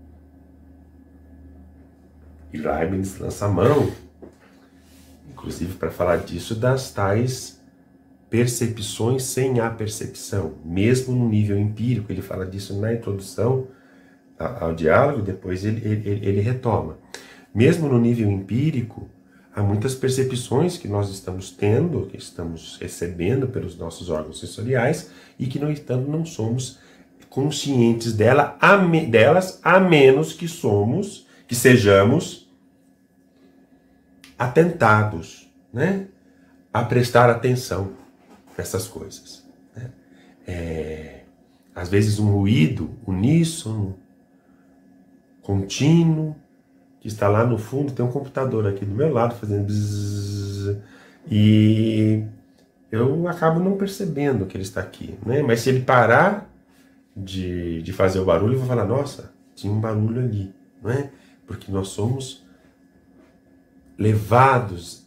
E Leibniz lança a mão, inclusive para falar disso, das tais percepções sem a percepção, mesmo no nível empírico. Ele fala disso na introdução ao diálogo, depois ele retoma. Mesmo no nível empírico, há muitas percepções que nós estamos tendo, que estamos recebendo pelos nossos órgãos sensoriais e que, no entanto, não somos conscientes delas, a menos que sejamos atentados, né, a prestar atenção nessas coisas, né? Às vezes um ruído uníssono, contínuo, que está lá no fundo, tem um computador aqui do meu lado fazendo bzzz, e eu acabo não percebendo que ele está aqui, né? Mas se ele parar de fazer o barulho, eu vou falar, nossa, tinha um barulho ali, não é? Porque nós somos levados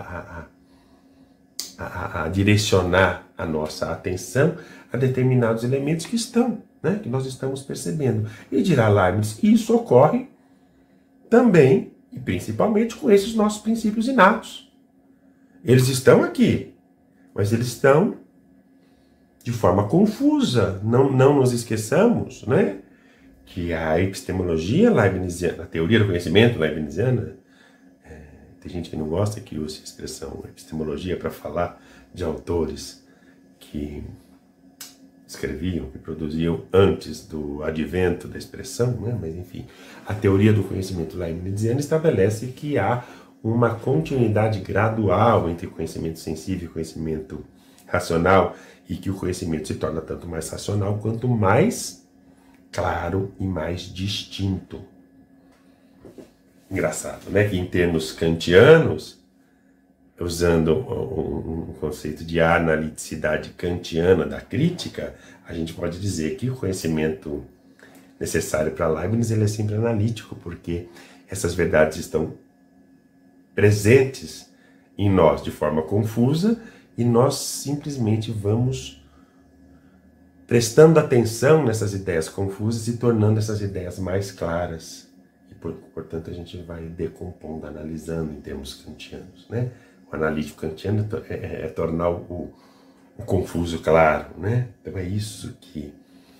a direcionar a nossa atenção a determinados elementos que estão, né, que nós estamos percebendo. E dirá Leibniz, isso ocorre também e principalmente com esses nossos princípios inatos. Eles estão aqui, mas eles estão de forma confusa. Não nos esqueçamos, né, que a epistemologia leibniziana, a teoria do conhecimento leibniziana, tem gente que não gosta que use a expressão epistemologia para falar de autores que escreviam, que produziam antes do advento da expressão, né? Mas enfim, a teoria do conhecimento leibniziana estabelece que há uma continuidade gradual entre conhecimento sensível e conhecimento racional, e que o conhecimento se torna tanto mais racional quanto mais claro e mais distinto. Engraçado, né? Que em termos kantianos, usando um conceito de analiticidade kantiana da crítica, a gente pode dizer que o conhecimento necessário para Leibniz ele é sempre analítico, porque essas verdades estão presentes em nós de forma confusa, e nós simplesmente vamos prestando atenção nessas ideias confusas e tornando essas ideias mais claras. E, portanto, a gente vai decompondo, analisando em termos kantianos, né? O analítico kantiano é tornar o confuso claro, né? Então é isso que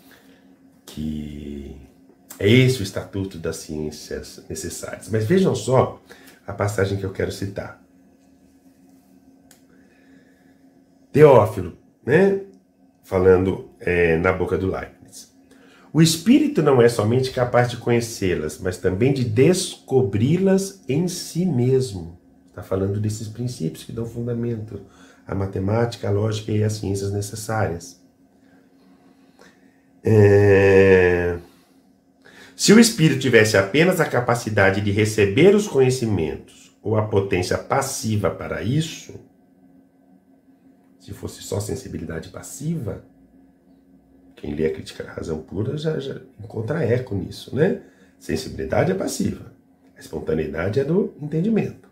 é esse o estatuto das ciências necessárias. Mas vejam só a passagem que eu quero citar. Teófilo, né? Falando na boca do Leibniz. O espírito não é somente capaz de conhecê-las, mas também de descobri-las em si mesmo. Está falando desses princípios que dão fundamento à matemática, à lógica e às ciências necessárias. Se o espírito tivesse apenas a capacidade de receber os conhecimentos ou a potência passiva para isso, se fosse só sensibilidade passiva, quem lê a Crítica da Razão Pura já encontra eco nisso, né? Sensibilidade é passiva, a espontaneidade é do entendimento.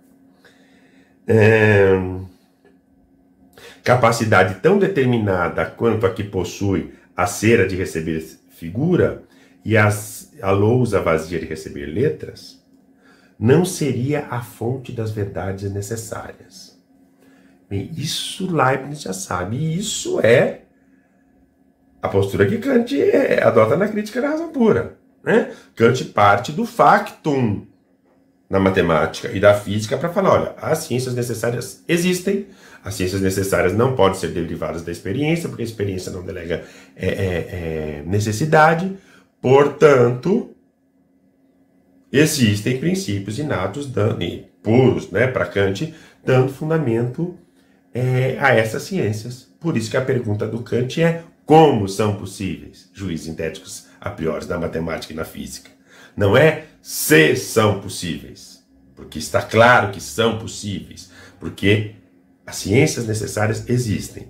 Capacidade tão determinada quanto a que possui a cera de receber figura e a lousa vazia de receber letras, não seria a fonte das verdades necessárias. Bem, isso Leibniz já sabe, e isso é a postura que Kant adota na Crítica da Razão Pura, né? Kant parte do factum na matemática e da física para falar, olha, as ciências necessárias existem, as ciências necessárias não podem ser derivadas da experiência, porque a experiência não delega necessidade, portanto, existem princípios inatos e puros, né, para Kant, dando fundamento a essas ciências. Por isso que a pergunta do Kant é como são possíveis juízos sintéticos a priori na matemática e na física. Não é se são possíveis, porque está claro que são possíveis, porque as ciências necessárias existem.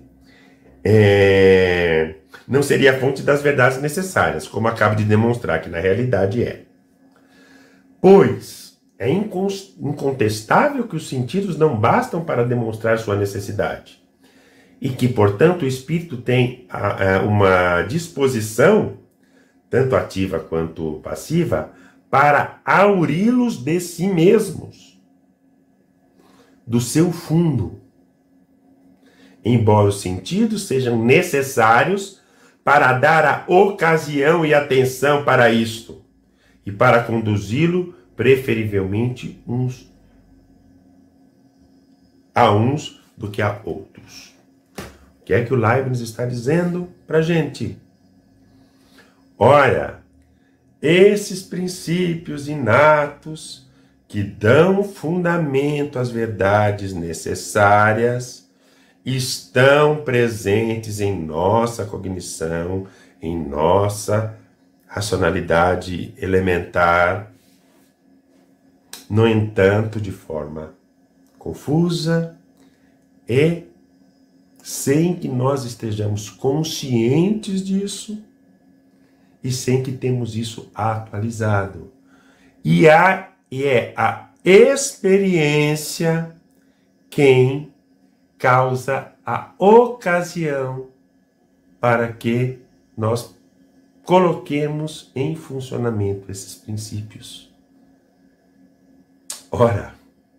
Não seria a fonte das verdades necessárias, como acabo de demonstrar que na realidade é. Pois é incontestável que os sentidos não bastam para demonstrar sua necessidade, e que, portanto, o espírito tem uma disposição, tanto ativa quanto passiva, para auri-los de si mesmos, do seu fundo, embora os sentidos sejam necessários para dar a ocasião e atenção para isto, e para conduzi-lo preferivelmente uns do que a outros. O que é que o Leibniz está dizendo para a gente? Ora, esses princípios inatos que dão fundamento às verdades necessárias estão presentes em nossa cognição, em nossa racionalidade elementar, no entanto, de forma confusa e sem que nós estejamos conscientes disso e sem que temos isso atualizado. E é a experiência quem causa a ocasião para que nós coloquemos em funcionamento esses princípios. Ora,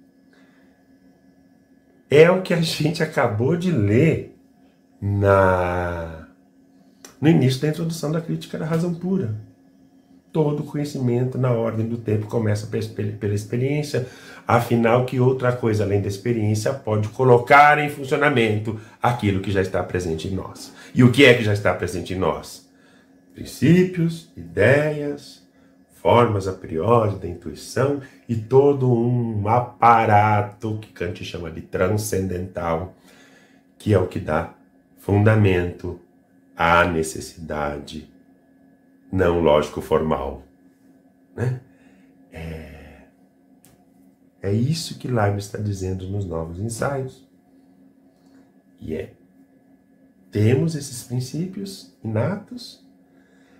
é o que a gente acabou de ler no início da introdução da Crítica da Razão Pura. Todo conhecimento na ordem do tempo começa pela experiência, afinal, que outra coisa além da experiência pode colocar em funcionamento aquilo que já está presente em nós. E o que é que já está presente em nós? Princípios, ideias, formas a priori da intuição e todo um aparato que Kant chama de transcendental, que é o que dá fundamento à necessidade não lógico-formal. Né? É isso que Leibniz está dizendo nos Novos Ensaios. E temos esses princípios inatos,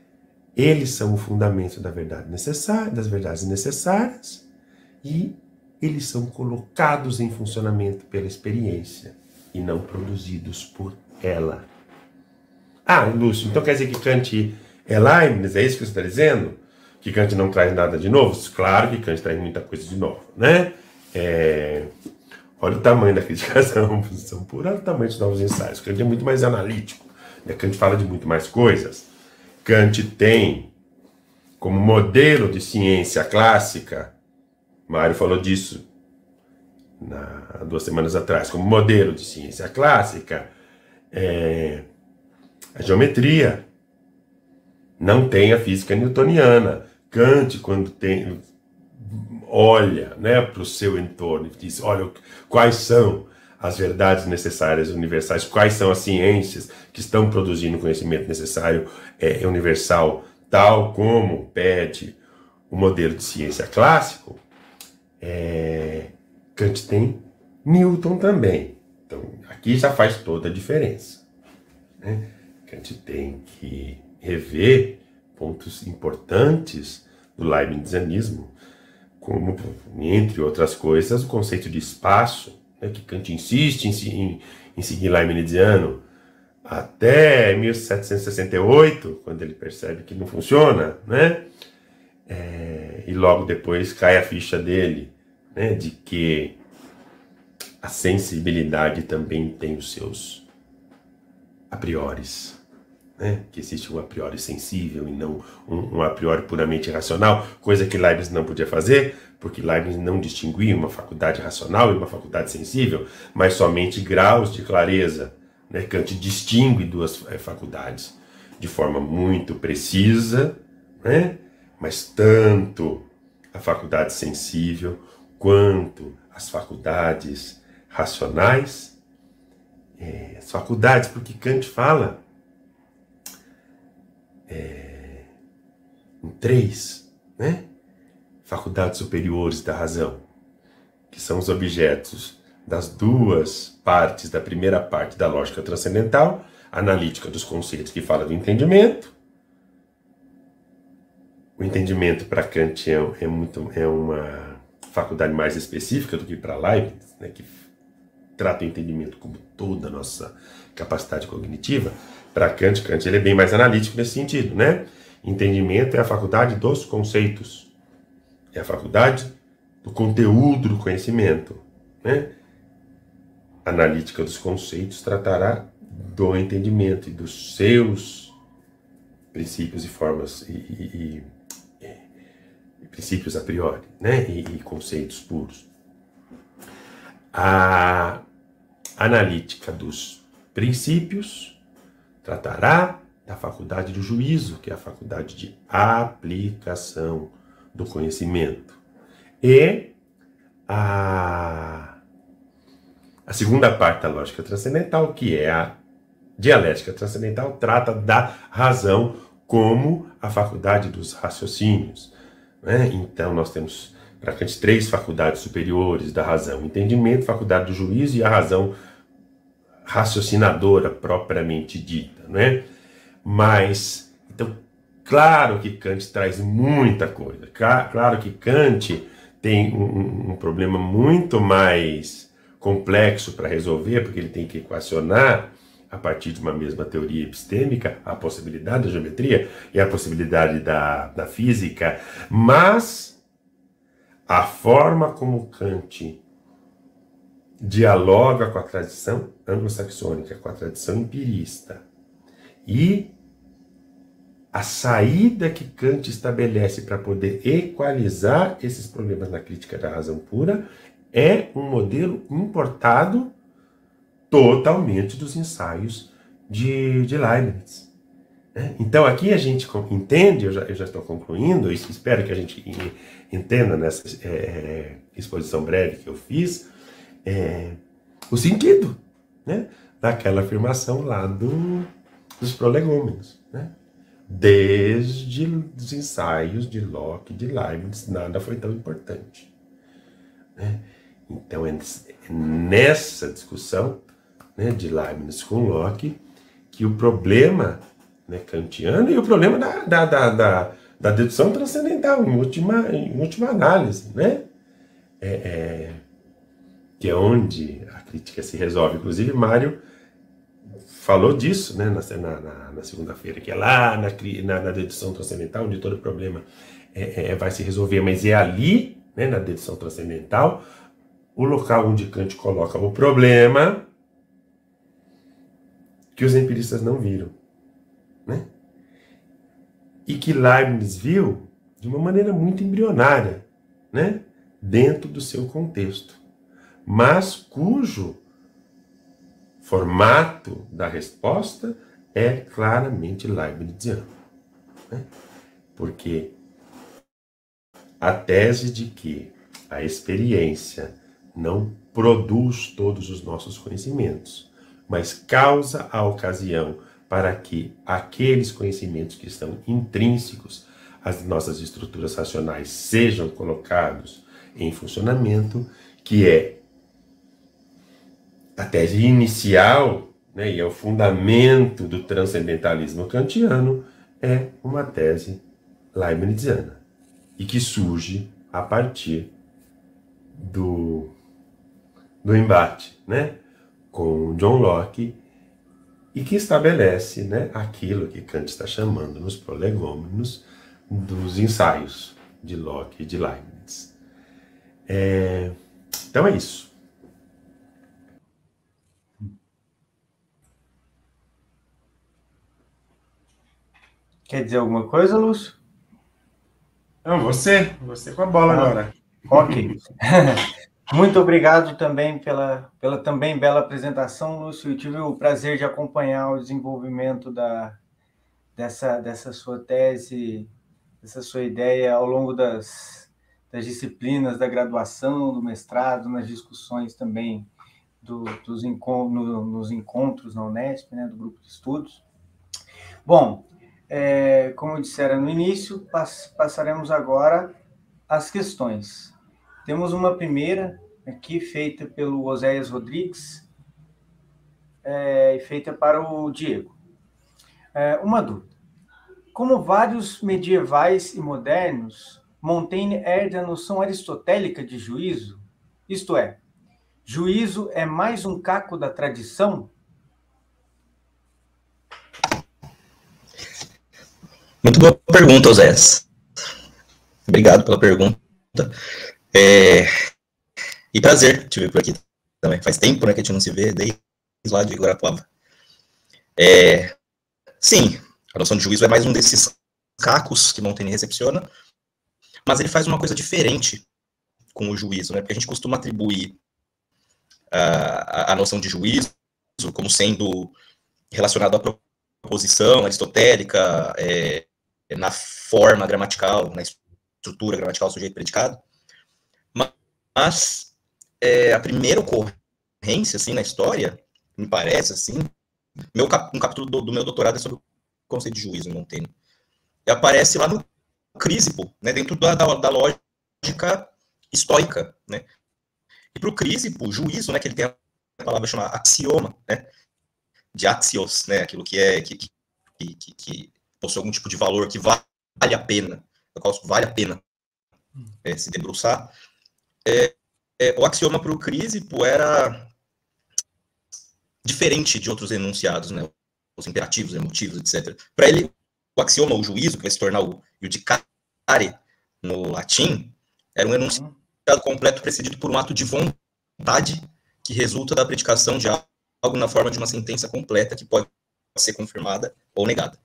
eles são o fundamento da verdade necessária, das verdades necessárias, e eles são colocados em funcionamento pela experiência e não produzidos por ela. Ah, Lúcio, então quer dizer que Kant é Leibniz? É isso que você está dizendo? Que Kant não traz nada de novo? Claro que Kant traz muita coisa de novo, né? Olha o tamanho da criticação, posição pura, olha o tamanho dos novos ensaios. Kant é muito mais analítico, né? Kant fala de muito mais coisas. Kant tem como modelo de ciência clássica, Mário falou disso há 2 semanas atrás, como modelo de ciência clássica, a geometria. Não tem a física newtoniana. Kant, quando olha, né, para o seu entorno e diz, olha, quais são as verdades necessárias universais, quais são as ciências que estão produzindo o conhecimento necessário universal, tal como pede o modelo de ciência clássico, Kant tem Newton também. Então, aqui já faz toda a diferença, né? Kant tem que rever pontos importantes do leibnizianismo, como, entre outras coisas, o conceito de espaço, né, que Kant insiste em seguir leibniziano até 1768, quando ele percebe que não funciona, né? E logo depois cai a ficha dele, né, de que a sensibilidade também tem os seus a prioris, né? Que existe um a priori sensível e não um a priori puramente racional, coisa que Leibniz não podia fazer, porque Leibniz não distinguia uma faculdade racional e uma faculdade sensível, mas somente graus de clareza, né? Kant distingue 2 faculdades de forma muito precisa, né? Mas tanto a faculdade sensível quanto as faculdades racionais, as faculdades, porque Kant fala em 3, né, faculdades superiores da razão, que são os objetos das 2 partes da primeira parte da lógica transcendental, analítica dos conceitos, que fala do entendimento. O entendimento para Kant é uma faculdade mais específica do que para Leibniz, né, que trata o entendimento como toda a nossa capacidade cognitiva. Para Kant ele é bem mais analítico nesse sentido, né? Entendimento é a faculdade dos conceitos, é a faculdade do conteúdo do conhecimento, né? Analítica dos conceitos tratará do entendimento e dos seus princípios e formas e princípios a priori, né? E conceitos puros. A analítica dos princípios tratará da faculdade do juízo, que é a faculdade de aplicação do conhecimento. E a segunda parte da lógica transcendental, que é a dialética transcendental, trata da razão como a faculdade dos raciocínios, né? Então nós temos para Kant 3 faculdades superiores da razão: entendimento, faculdade do juízo e a razão raciocinadora propriamente dita, né? Mas, então, claro que Kant traz muita coisa, claro que Kant tem um problema muito mais complexo para resolver, porque ele tem que equacionar, a partir de uma mesma teoria epistêmica, a possibilidade da geometria e a possibilidade da física, mas a forma como Kant dialoga com a tradição anglo-saxônica, com a tradição empirista, e a saída que Kant estabelece para poder equalizar esses problemas na crítica da razão pura é um modelo importado totalmente dos ensaios de Leibniz. Então aqui a gente entende, eu já estou concluindo, e espero que a gente entenda nessa exposição breve que eu fiz, o sentido, né, daquela afirmação lá dos prolegômenos, né? Desde os ensaios de Locke e de Leibniz, nada foi tão importante, né? Então é nessa discussão, né, de Leibniz com Locke que o problema, né, kantiano, e o problema da dedução transcendental, em última análise, né, que é onde a crítica se resolve. Inclusive, Mário falou disso, né, na segunda-feira, que é lá na dedução transcendental, onde todo problema vai se resolver, mas é ali, né, na dedução transcendental, o local onde Kant coloca o problema que os empiristas não viram, né? E que Leibniz viu de uma maneira muito embrionária, né, dentro do seu contexto, mas cujo formato da resposta é claramente leibniziano, né? Porque a tese de que a experiência não produz todos os nossos conhecimentos, mas causa a ocasião para que aqueles conhecimentos que estão intrínsecos às nossas estruturas racionais sejam colocados em funcionamento, que é a tese inicial, né, e é o fundamento do transcendentalismo kantiano, é uma tese leibniziana, e que surge a partir do embate, né, com John Locke, e que estabelece, né, aquilo que Kant está chamando nos prolegômenos dos ensaios de Locke e de Leibniz. Então é isso. Quer dizer alguma coisa, Lúcio? Não, você com a bola agora. Ok. Muito obrigado também pela também bela apresentação, Lúcio. Eu tive o prazer de acompanhar o desenvolvimento dessa sua tese, dessa sua ideia ao longo das disciplinas da graduação, do mestrado, nas discussões também nos encontros na Unesp, né, do grupo de estudos. Bom, como eu dissera no início, passaremos agora às questões. Temos uma primeira aqui, feita pelo Oséias Rodrigues, e feita para o Diego. Uma dúvida. Como vários medievais e modernos, Montaigne herda a noção aristotélica de juízo? Isto é, juízo é mais um caco da tradição? Muito boa pergunta, Oséias. Obrigado pela pergunta. E prazer te ver por aqui também. Faz tempo, né, que a gente não se vê, desde lá de Guarapuava. Sim, a noção de juízo é mais um desses cacos que Montaigne recepciona, mas ele faz uma coisa diferente com o juízo, né? Porque a gente costuma atribuir a noção de juízo como sendo relacionado à proposição aristotélica, na forma gramatical, na estrutura gramatical sujeito-predicado, mas a primeira ocorrência, assim, na história, me parece, assim, um capítulo do meu doutorado é sobre o conceito de juízo em Montaigne. E aparece lá no Crisipo, né, dentro da lógica estoica, né. E para o Crisipo, juízo, né, que ele tem a palavra chamada axioma, né, de axios, né, aquilo que possui algum tipo de valor que vale a pena, no qual vale a pena se debruçar. O axioma para o Crisipo era diferente de outros enunciados, né, os imperativos, emotivos, etc. Para ele, o axioma, o juízo, que vai se tornar o judicare no latim, era um enunciado completo precedido por um ato de vontade que resulta da predicação de algo na forma de uma sentença completa que pode ser confirmada ou negada.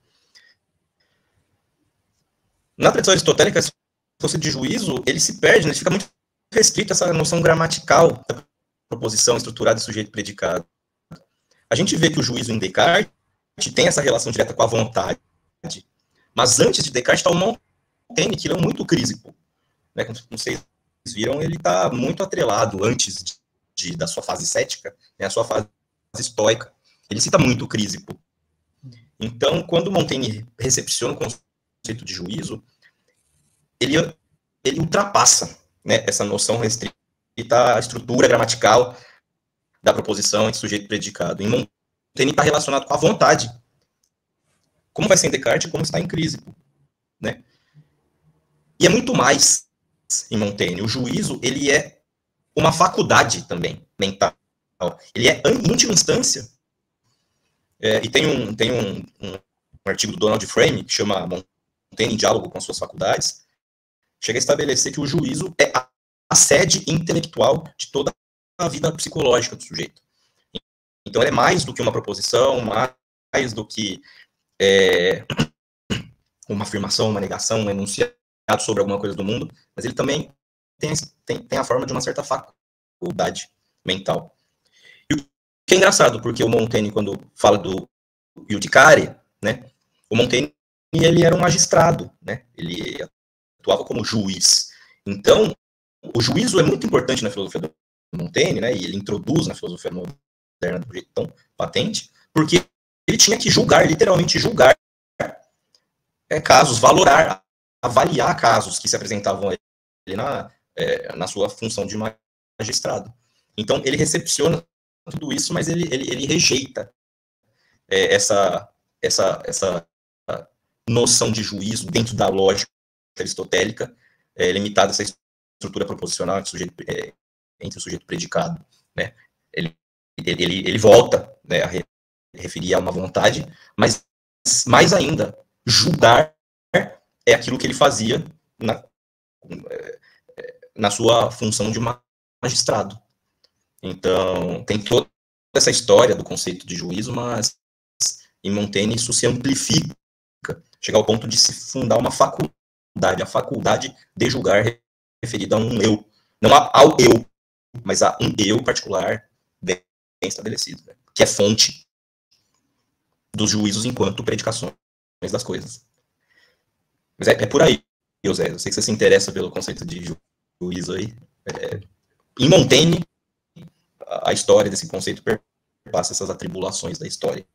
Na tradição aristotélica, esse conceito de juízo, ele se perde, ele fica muito restrito a essa noção gramatical da proposição estruturada de sujeito-predicado. A gente vê que o juízo em Descartes tem essa relação direta com a vontade, mas antes de Descartes está o Montaigne, que ele é muito Crisipo, né? Como vocês viram, ele está muito atrelado antes da sua fase cética, né, a sua fase estoica. Ele cita muito o Crisipo. Então, quando Montaigne recepciona o conceito de juízo, ele ultrapassa, né, essa noção restrita à estrutura gramatical da proposição entre sujeito e predicado. Em Montaigne está relacionado com a vontade, como vai ser em Descartes, como está em Crisipo, né? E é muito mais em Montaigne. O juízo, ele é uma faculdade também, mental. Ele é, em última instância, e tem um artigo do Donald Frame, que chama Montaigne em Diálogo com as Suas Faculdades, chega a estabelecer que o juízo é a sede intelectual de toda a vida psicológica do sujeito. Então, ele é mais do que uma proposição, mais do que uma afirmação, uma negação, um enunciado sobre alguma coisa do mundo, mas ele também tem a forma de uma certa faculdade mental. E o que é engraçado, porque o Montaigne, quando fala do iudicare, né, o Montaigne, ele era um magistrado, né, ele atuava como juiz. Então, o juízo é muito importante na filosofia do Montaigne, né, e ele introduz na filosofia moderna do jeito tão patente, porque ele tinha que julgar, literalmente julgar casos, valorar, avaliar casos que se apresentavam a ele na sua função de magistrado. Então, ele recepciona tudo isso, mas ele rejeita essa noção de juízo dentro da lógica aristotélica, limitada a essa estrutura proposicional entre o sujeito e o predicado. Né? Ele volta, né, a referir a uma vontade, mas mais ainda, julgar é aquilo que ele fazia na sua função de magistrado. Então, tem toda essa história do conceito de juízo, mas em Montaigne isso se amplifica, chega ao ponto de se fundar uma faculdade, a faculdade de julgar referida a um eu, não ao eu, mas a um eu particular bem estabelecido, né, que é fonte dos juízos enquanto predicações das coisas. Mas é por aí, José. Eu sei que você se interessa pelo conceito de juízo aí. Em Montaigne, a história desse conceito perpassa essas atribulações da história.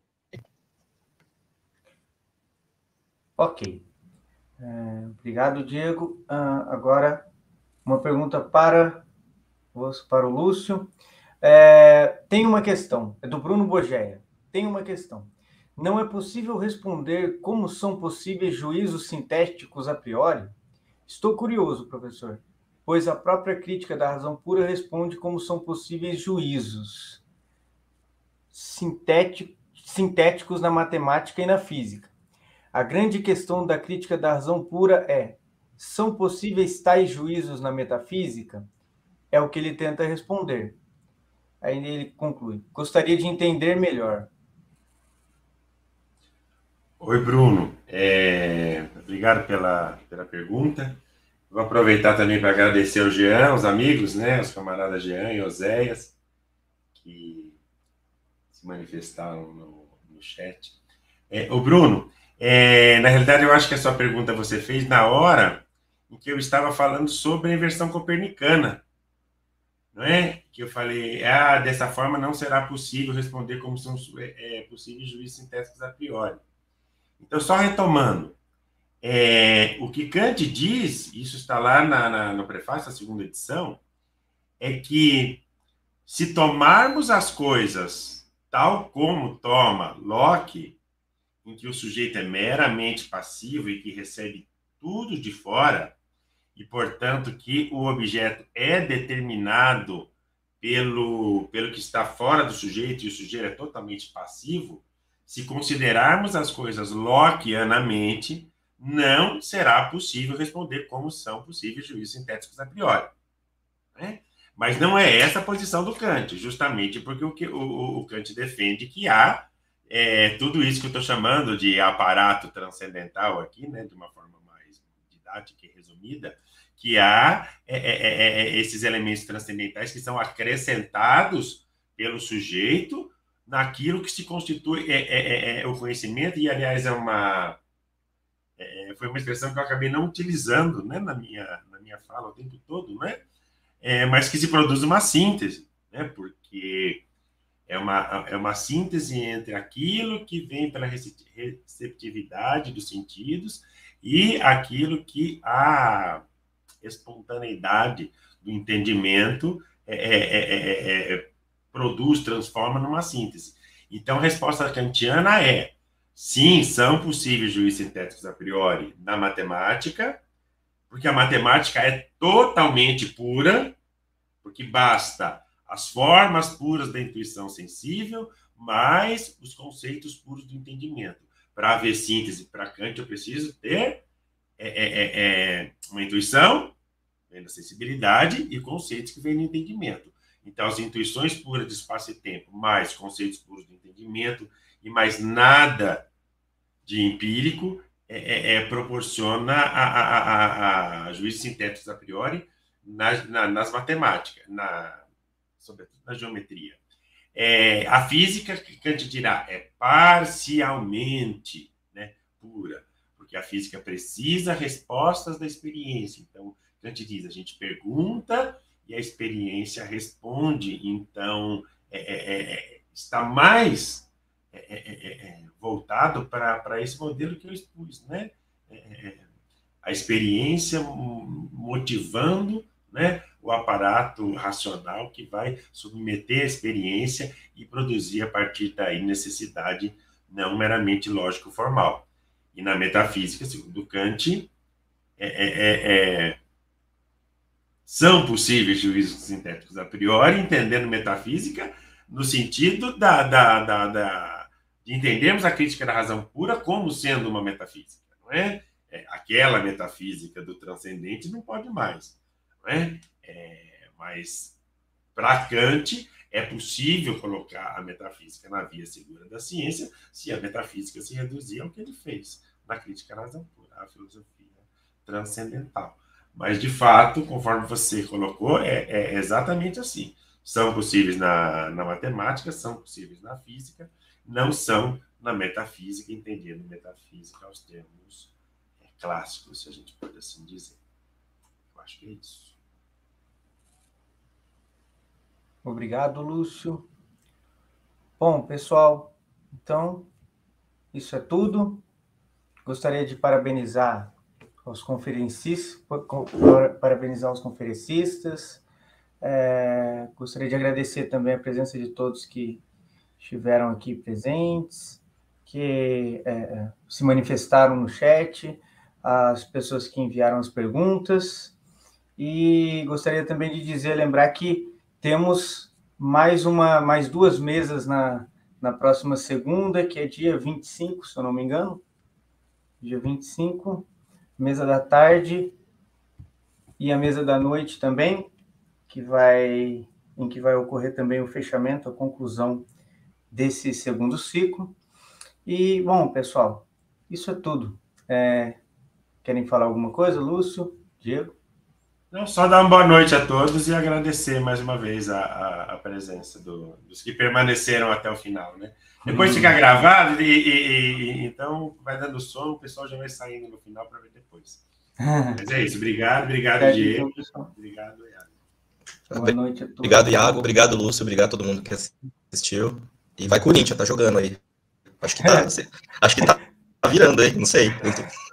Ok. Obrigado, Diego. Agora, uma pergunta para o Lúcio. Tem uma questão, é do Bruno Bogeia. Tem uma questão. Não é possível responder como são possíveis juízos sintéticos a priori? Estou curioso, professor, pois a própria crítica da razão pura responde como são possíveis juízos sintéticos na matemática e na física. A grande questão da crítica da razão pura são possíveis tais juízos na metafísica? É o que ele tenta responder. Aí ele conclui, gostaria de entender melhor. Oi, Bruno. Obrigado pela pergunta. Vou aproveitar também para agradecer ao Jean, os amigos, né, os camaradas Jean e Oséias, que se manifestaram no chat. O Bruno, na realidade, eu acho que a sua pergunta você fez na hora em que eu estava falando sobre a inversão copernicana, não é? Que eu falei, dessa forma não será possível responder como são possíveis juízos sintéticos a priori. Então, só retomando, o que Kant diz, isso está lá no prefácio da segunda edição, é que se tomarmos as coisas tal como toma Locke, em que o sujeito é meramente passivo e que recebe tudo de fora, e, portanto, que o objeto é determinado pelo que está fora do sujeito e o sujeito é totalmente passivo, se considerarmos as coisas lockeanamente, não será possível responder como são possíveis juízos sintéticos a priori. Né? Mas não é essa a posição do Kant, justamente porque o Kant defende que há tudo isso que eu estou chamando de aparato transcendental aqui, né, de uma forma mais didática e resumida, que há esses elementos transcendentais que são acrescentados pelo sujeito naquilo que se constitui o conhecimento, e, aliás, foi uma expressão que eu acabei não utilizando, né, na minha fala o tempo todo, né, mas que se produz uma síntese, né, porque é uma síntese entre aquilo que vem pela receptividade dos sentidos e aquilo que a espontaneidade do entendimento produz, transforma numa síntese. Então, a resposta kantiana sim, são possíveis juízos sintéticos a priori na matemática, porque a matemática é totalmente pura, porque basta as formas puras da intuição sensível, mais os conceitos puros do entendimento. Para haver síntese para Kant, eu preciso ter uma intuição, vem da sensibilidade, e conceitos que vêm do entendimento. Então, as intuições puras de espaço e tempo, mais conceitos puros do entendimento, e mais nada de empírico, proporciona a juízos sintéticos a priori nas matemáticas, sobretudo na geometria. A física, que Kant dirá, é parcialmente, né, pura, porque a física precisa respostas da experiência. Então, Kant diz, a gente pergunta e a experiência responde. Então, está mais voltado para esse modelo que eu expus, né? A experiência motivando, né, o aparato racional que vai submeter a experiência e produzir a partir daí necessidade não meramente lógico-formal. E na metafísica, segundo Kant, são possíveis juízos sintéticos a priori, entendendo metafísica no sentido de entendermos a crítica da razão pura como sendo uma metafísica, não é? Aquela metafísica do transcendente não pode mais, não é? Mas para Kant é possível colocar a metafísica na via segura da ciência se a metafísica se reduzir ao que ele fez na crítica da razão pura, a filosofia transcendental. Mas, de fato, conforme você colocou, é exatamente assim. São possíveis na matemática, são possíveis na física, não são na metafísica, entendendo metafísica aos termos clássicos, se a gente pode assim dizer. Eu acho que é isso. Obrigado, Lúcio. Bom, pessoal, então, isso é tudo. Gostaria de parabenizar os conferencistas, gostaria de agradecer também a presença de todos que estiveram aqui presentes, que se manifestaram no chat, as pessoas que enviaram as perguntas, e gostaria também de lembrar que temos mais 2 mesas na próxima segunda, que é dia 25, se eu não me engano, dia 25, mesa da tarde e a mesa da noite também, em que vai ocorrer também o fechamento, a conclusão desse segundo ciclo. E, bom, pessoal, isso é tudo. Querem falar alguma coisa, Lúcio, Diego? Não, só dar uma boa noite a todos e agradecer mais uma vez a presença dos que permaneceram até o final, né? Depois fica gravado então vai dando som, o pessoal já vai saindo no final para ver depois. Mas é isso, obrigado, Diego. Obrigado, Iago. Boa noite a todos. Obrigado, Iago, obrigado, Lúcio, obrigado a todo mundo que assistiu. E vai Corinthians, tá jogando aí. Acho que tá virando aí, não sei.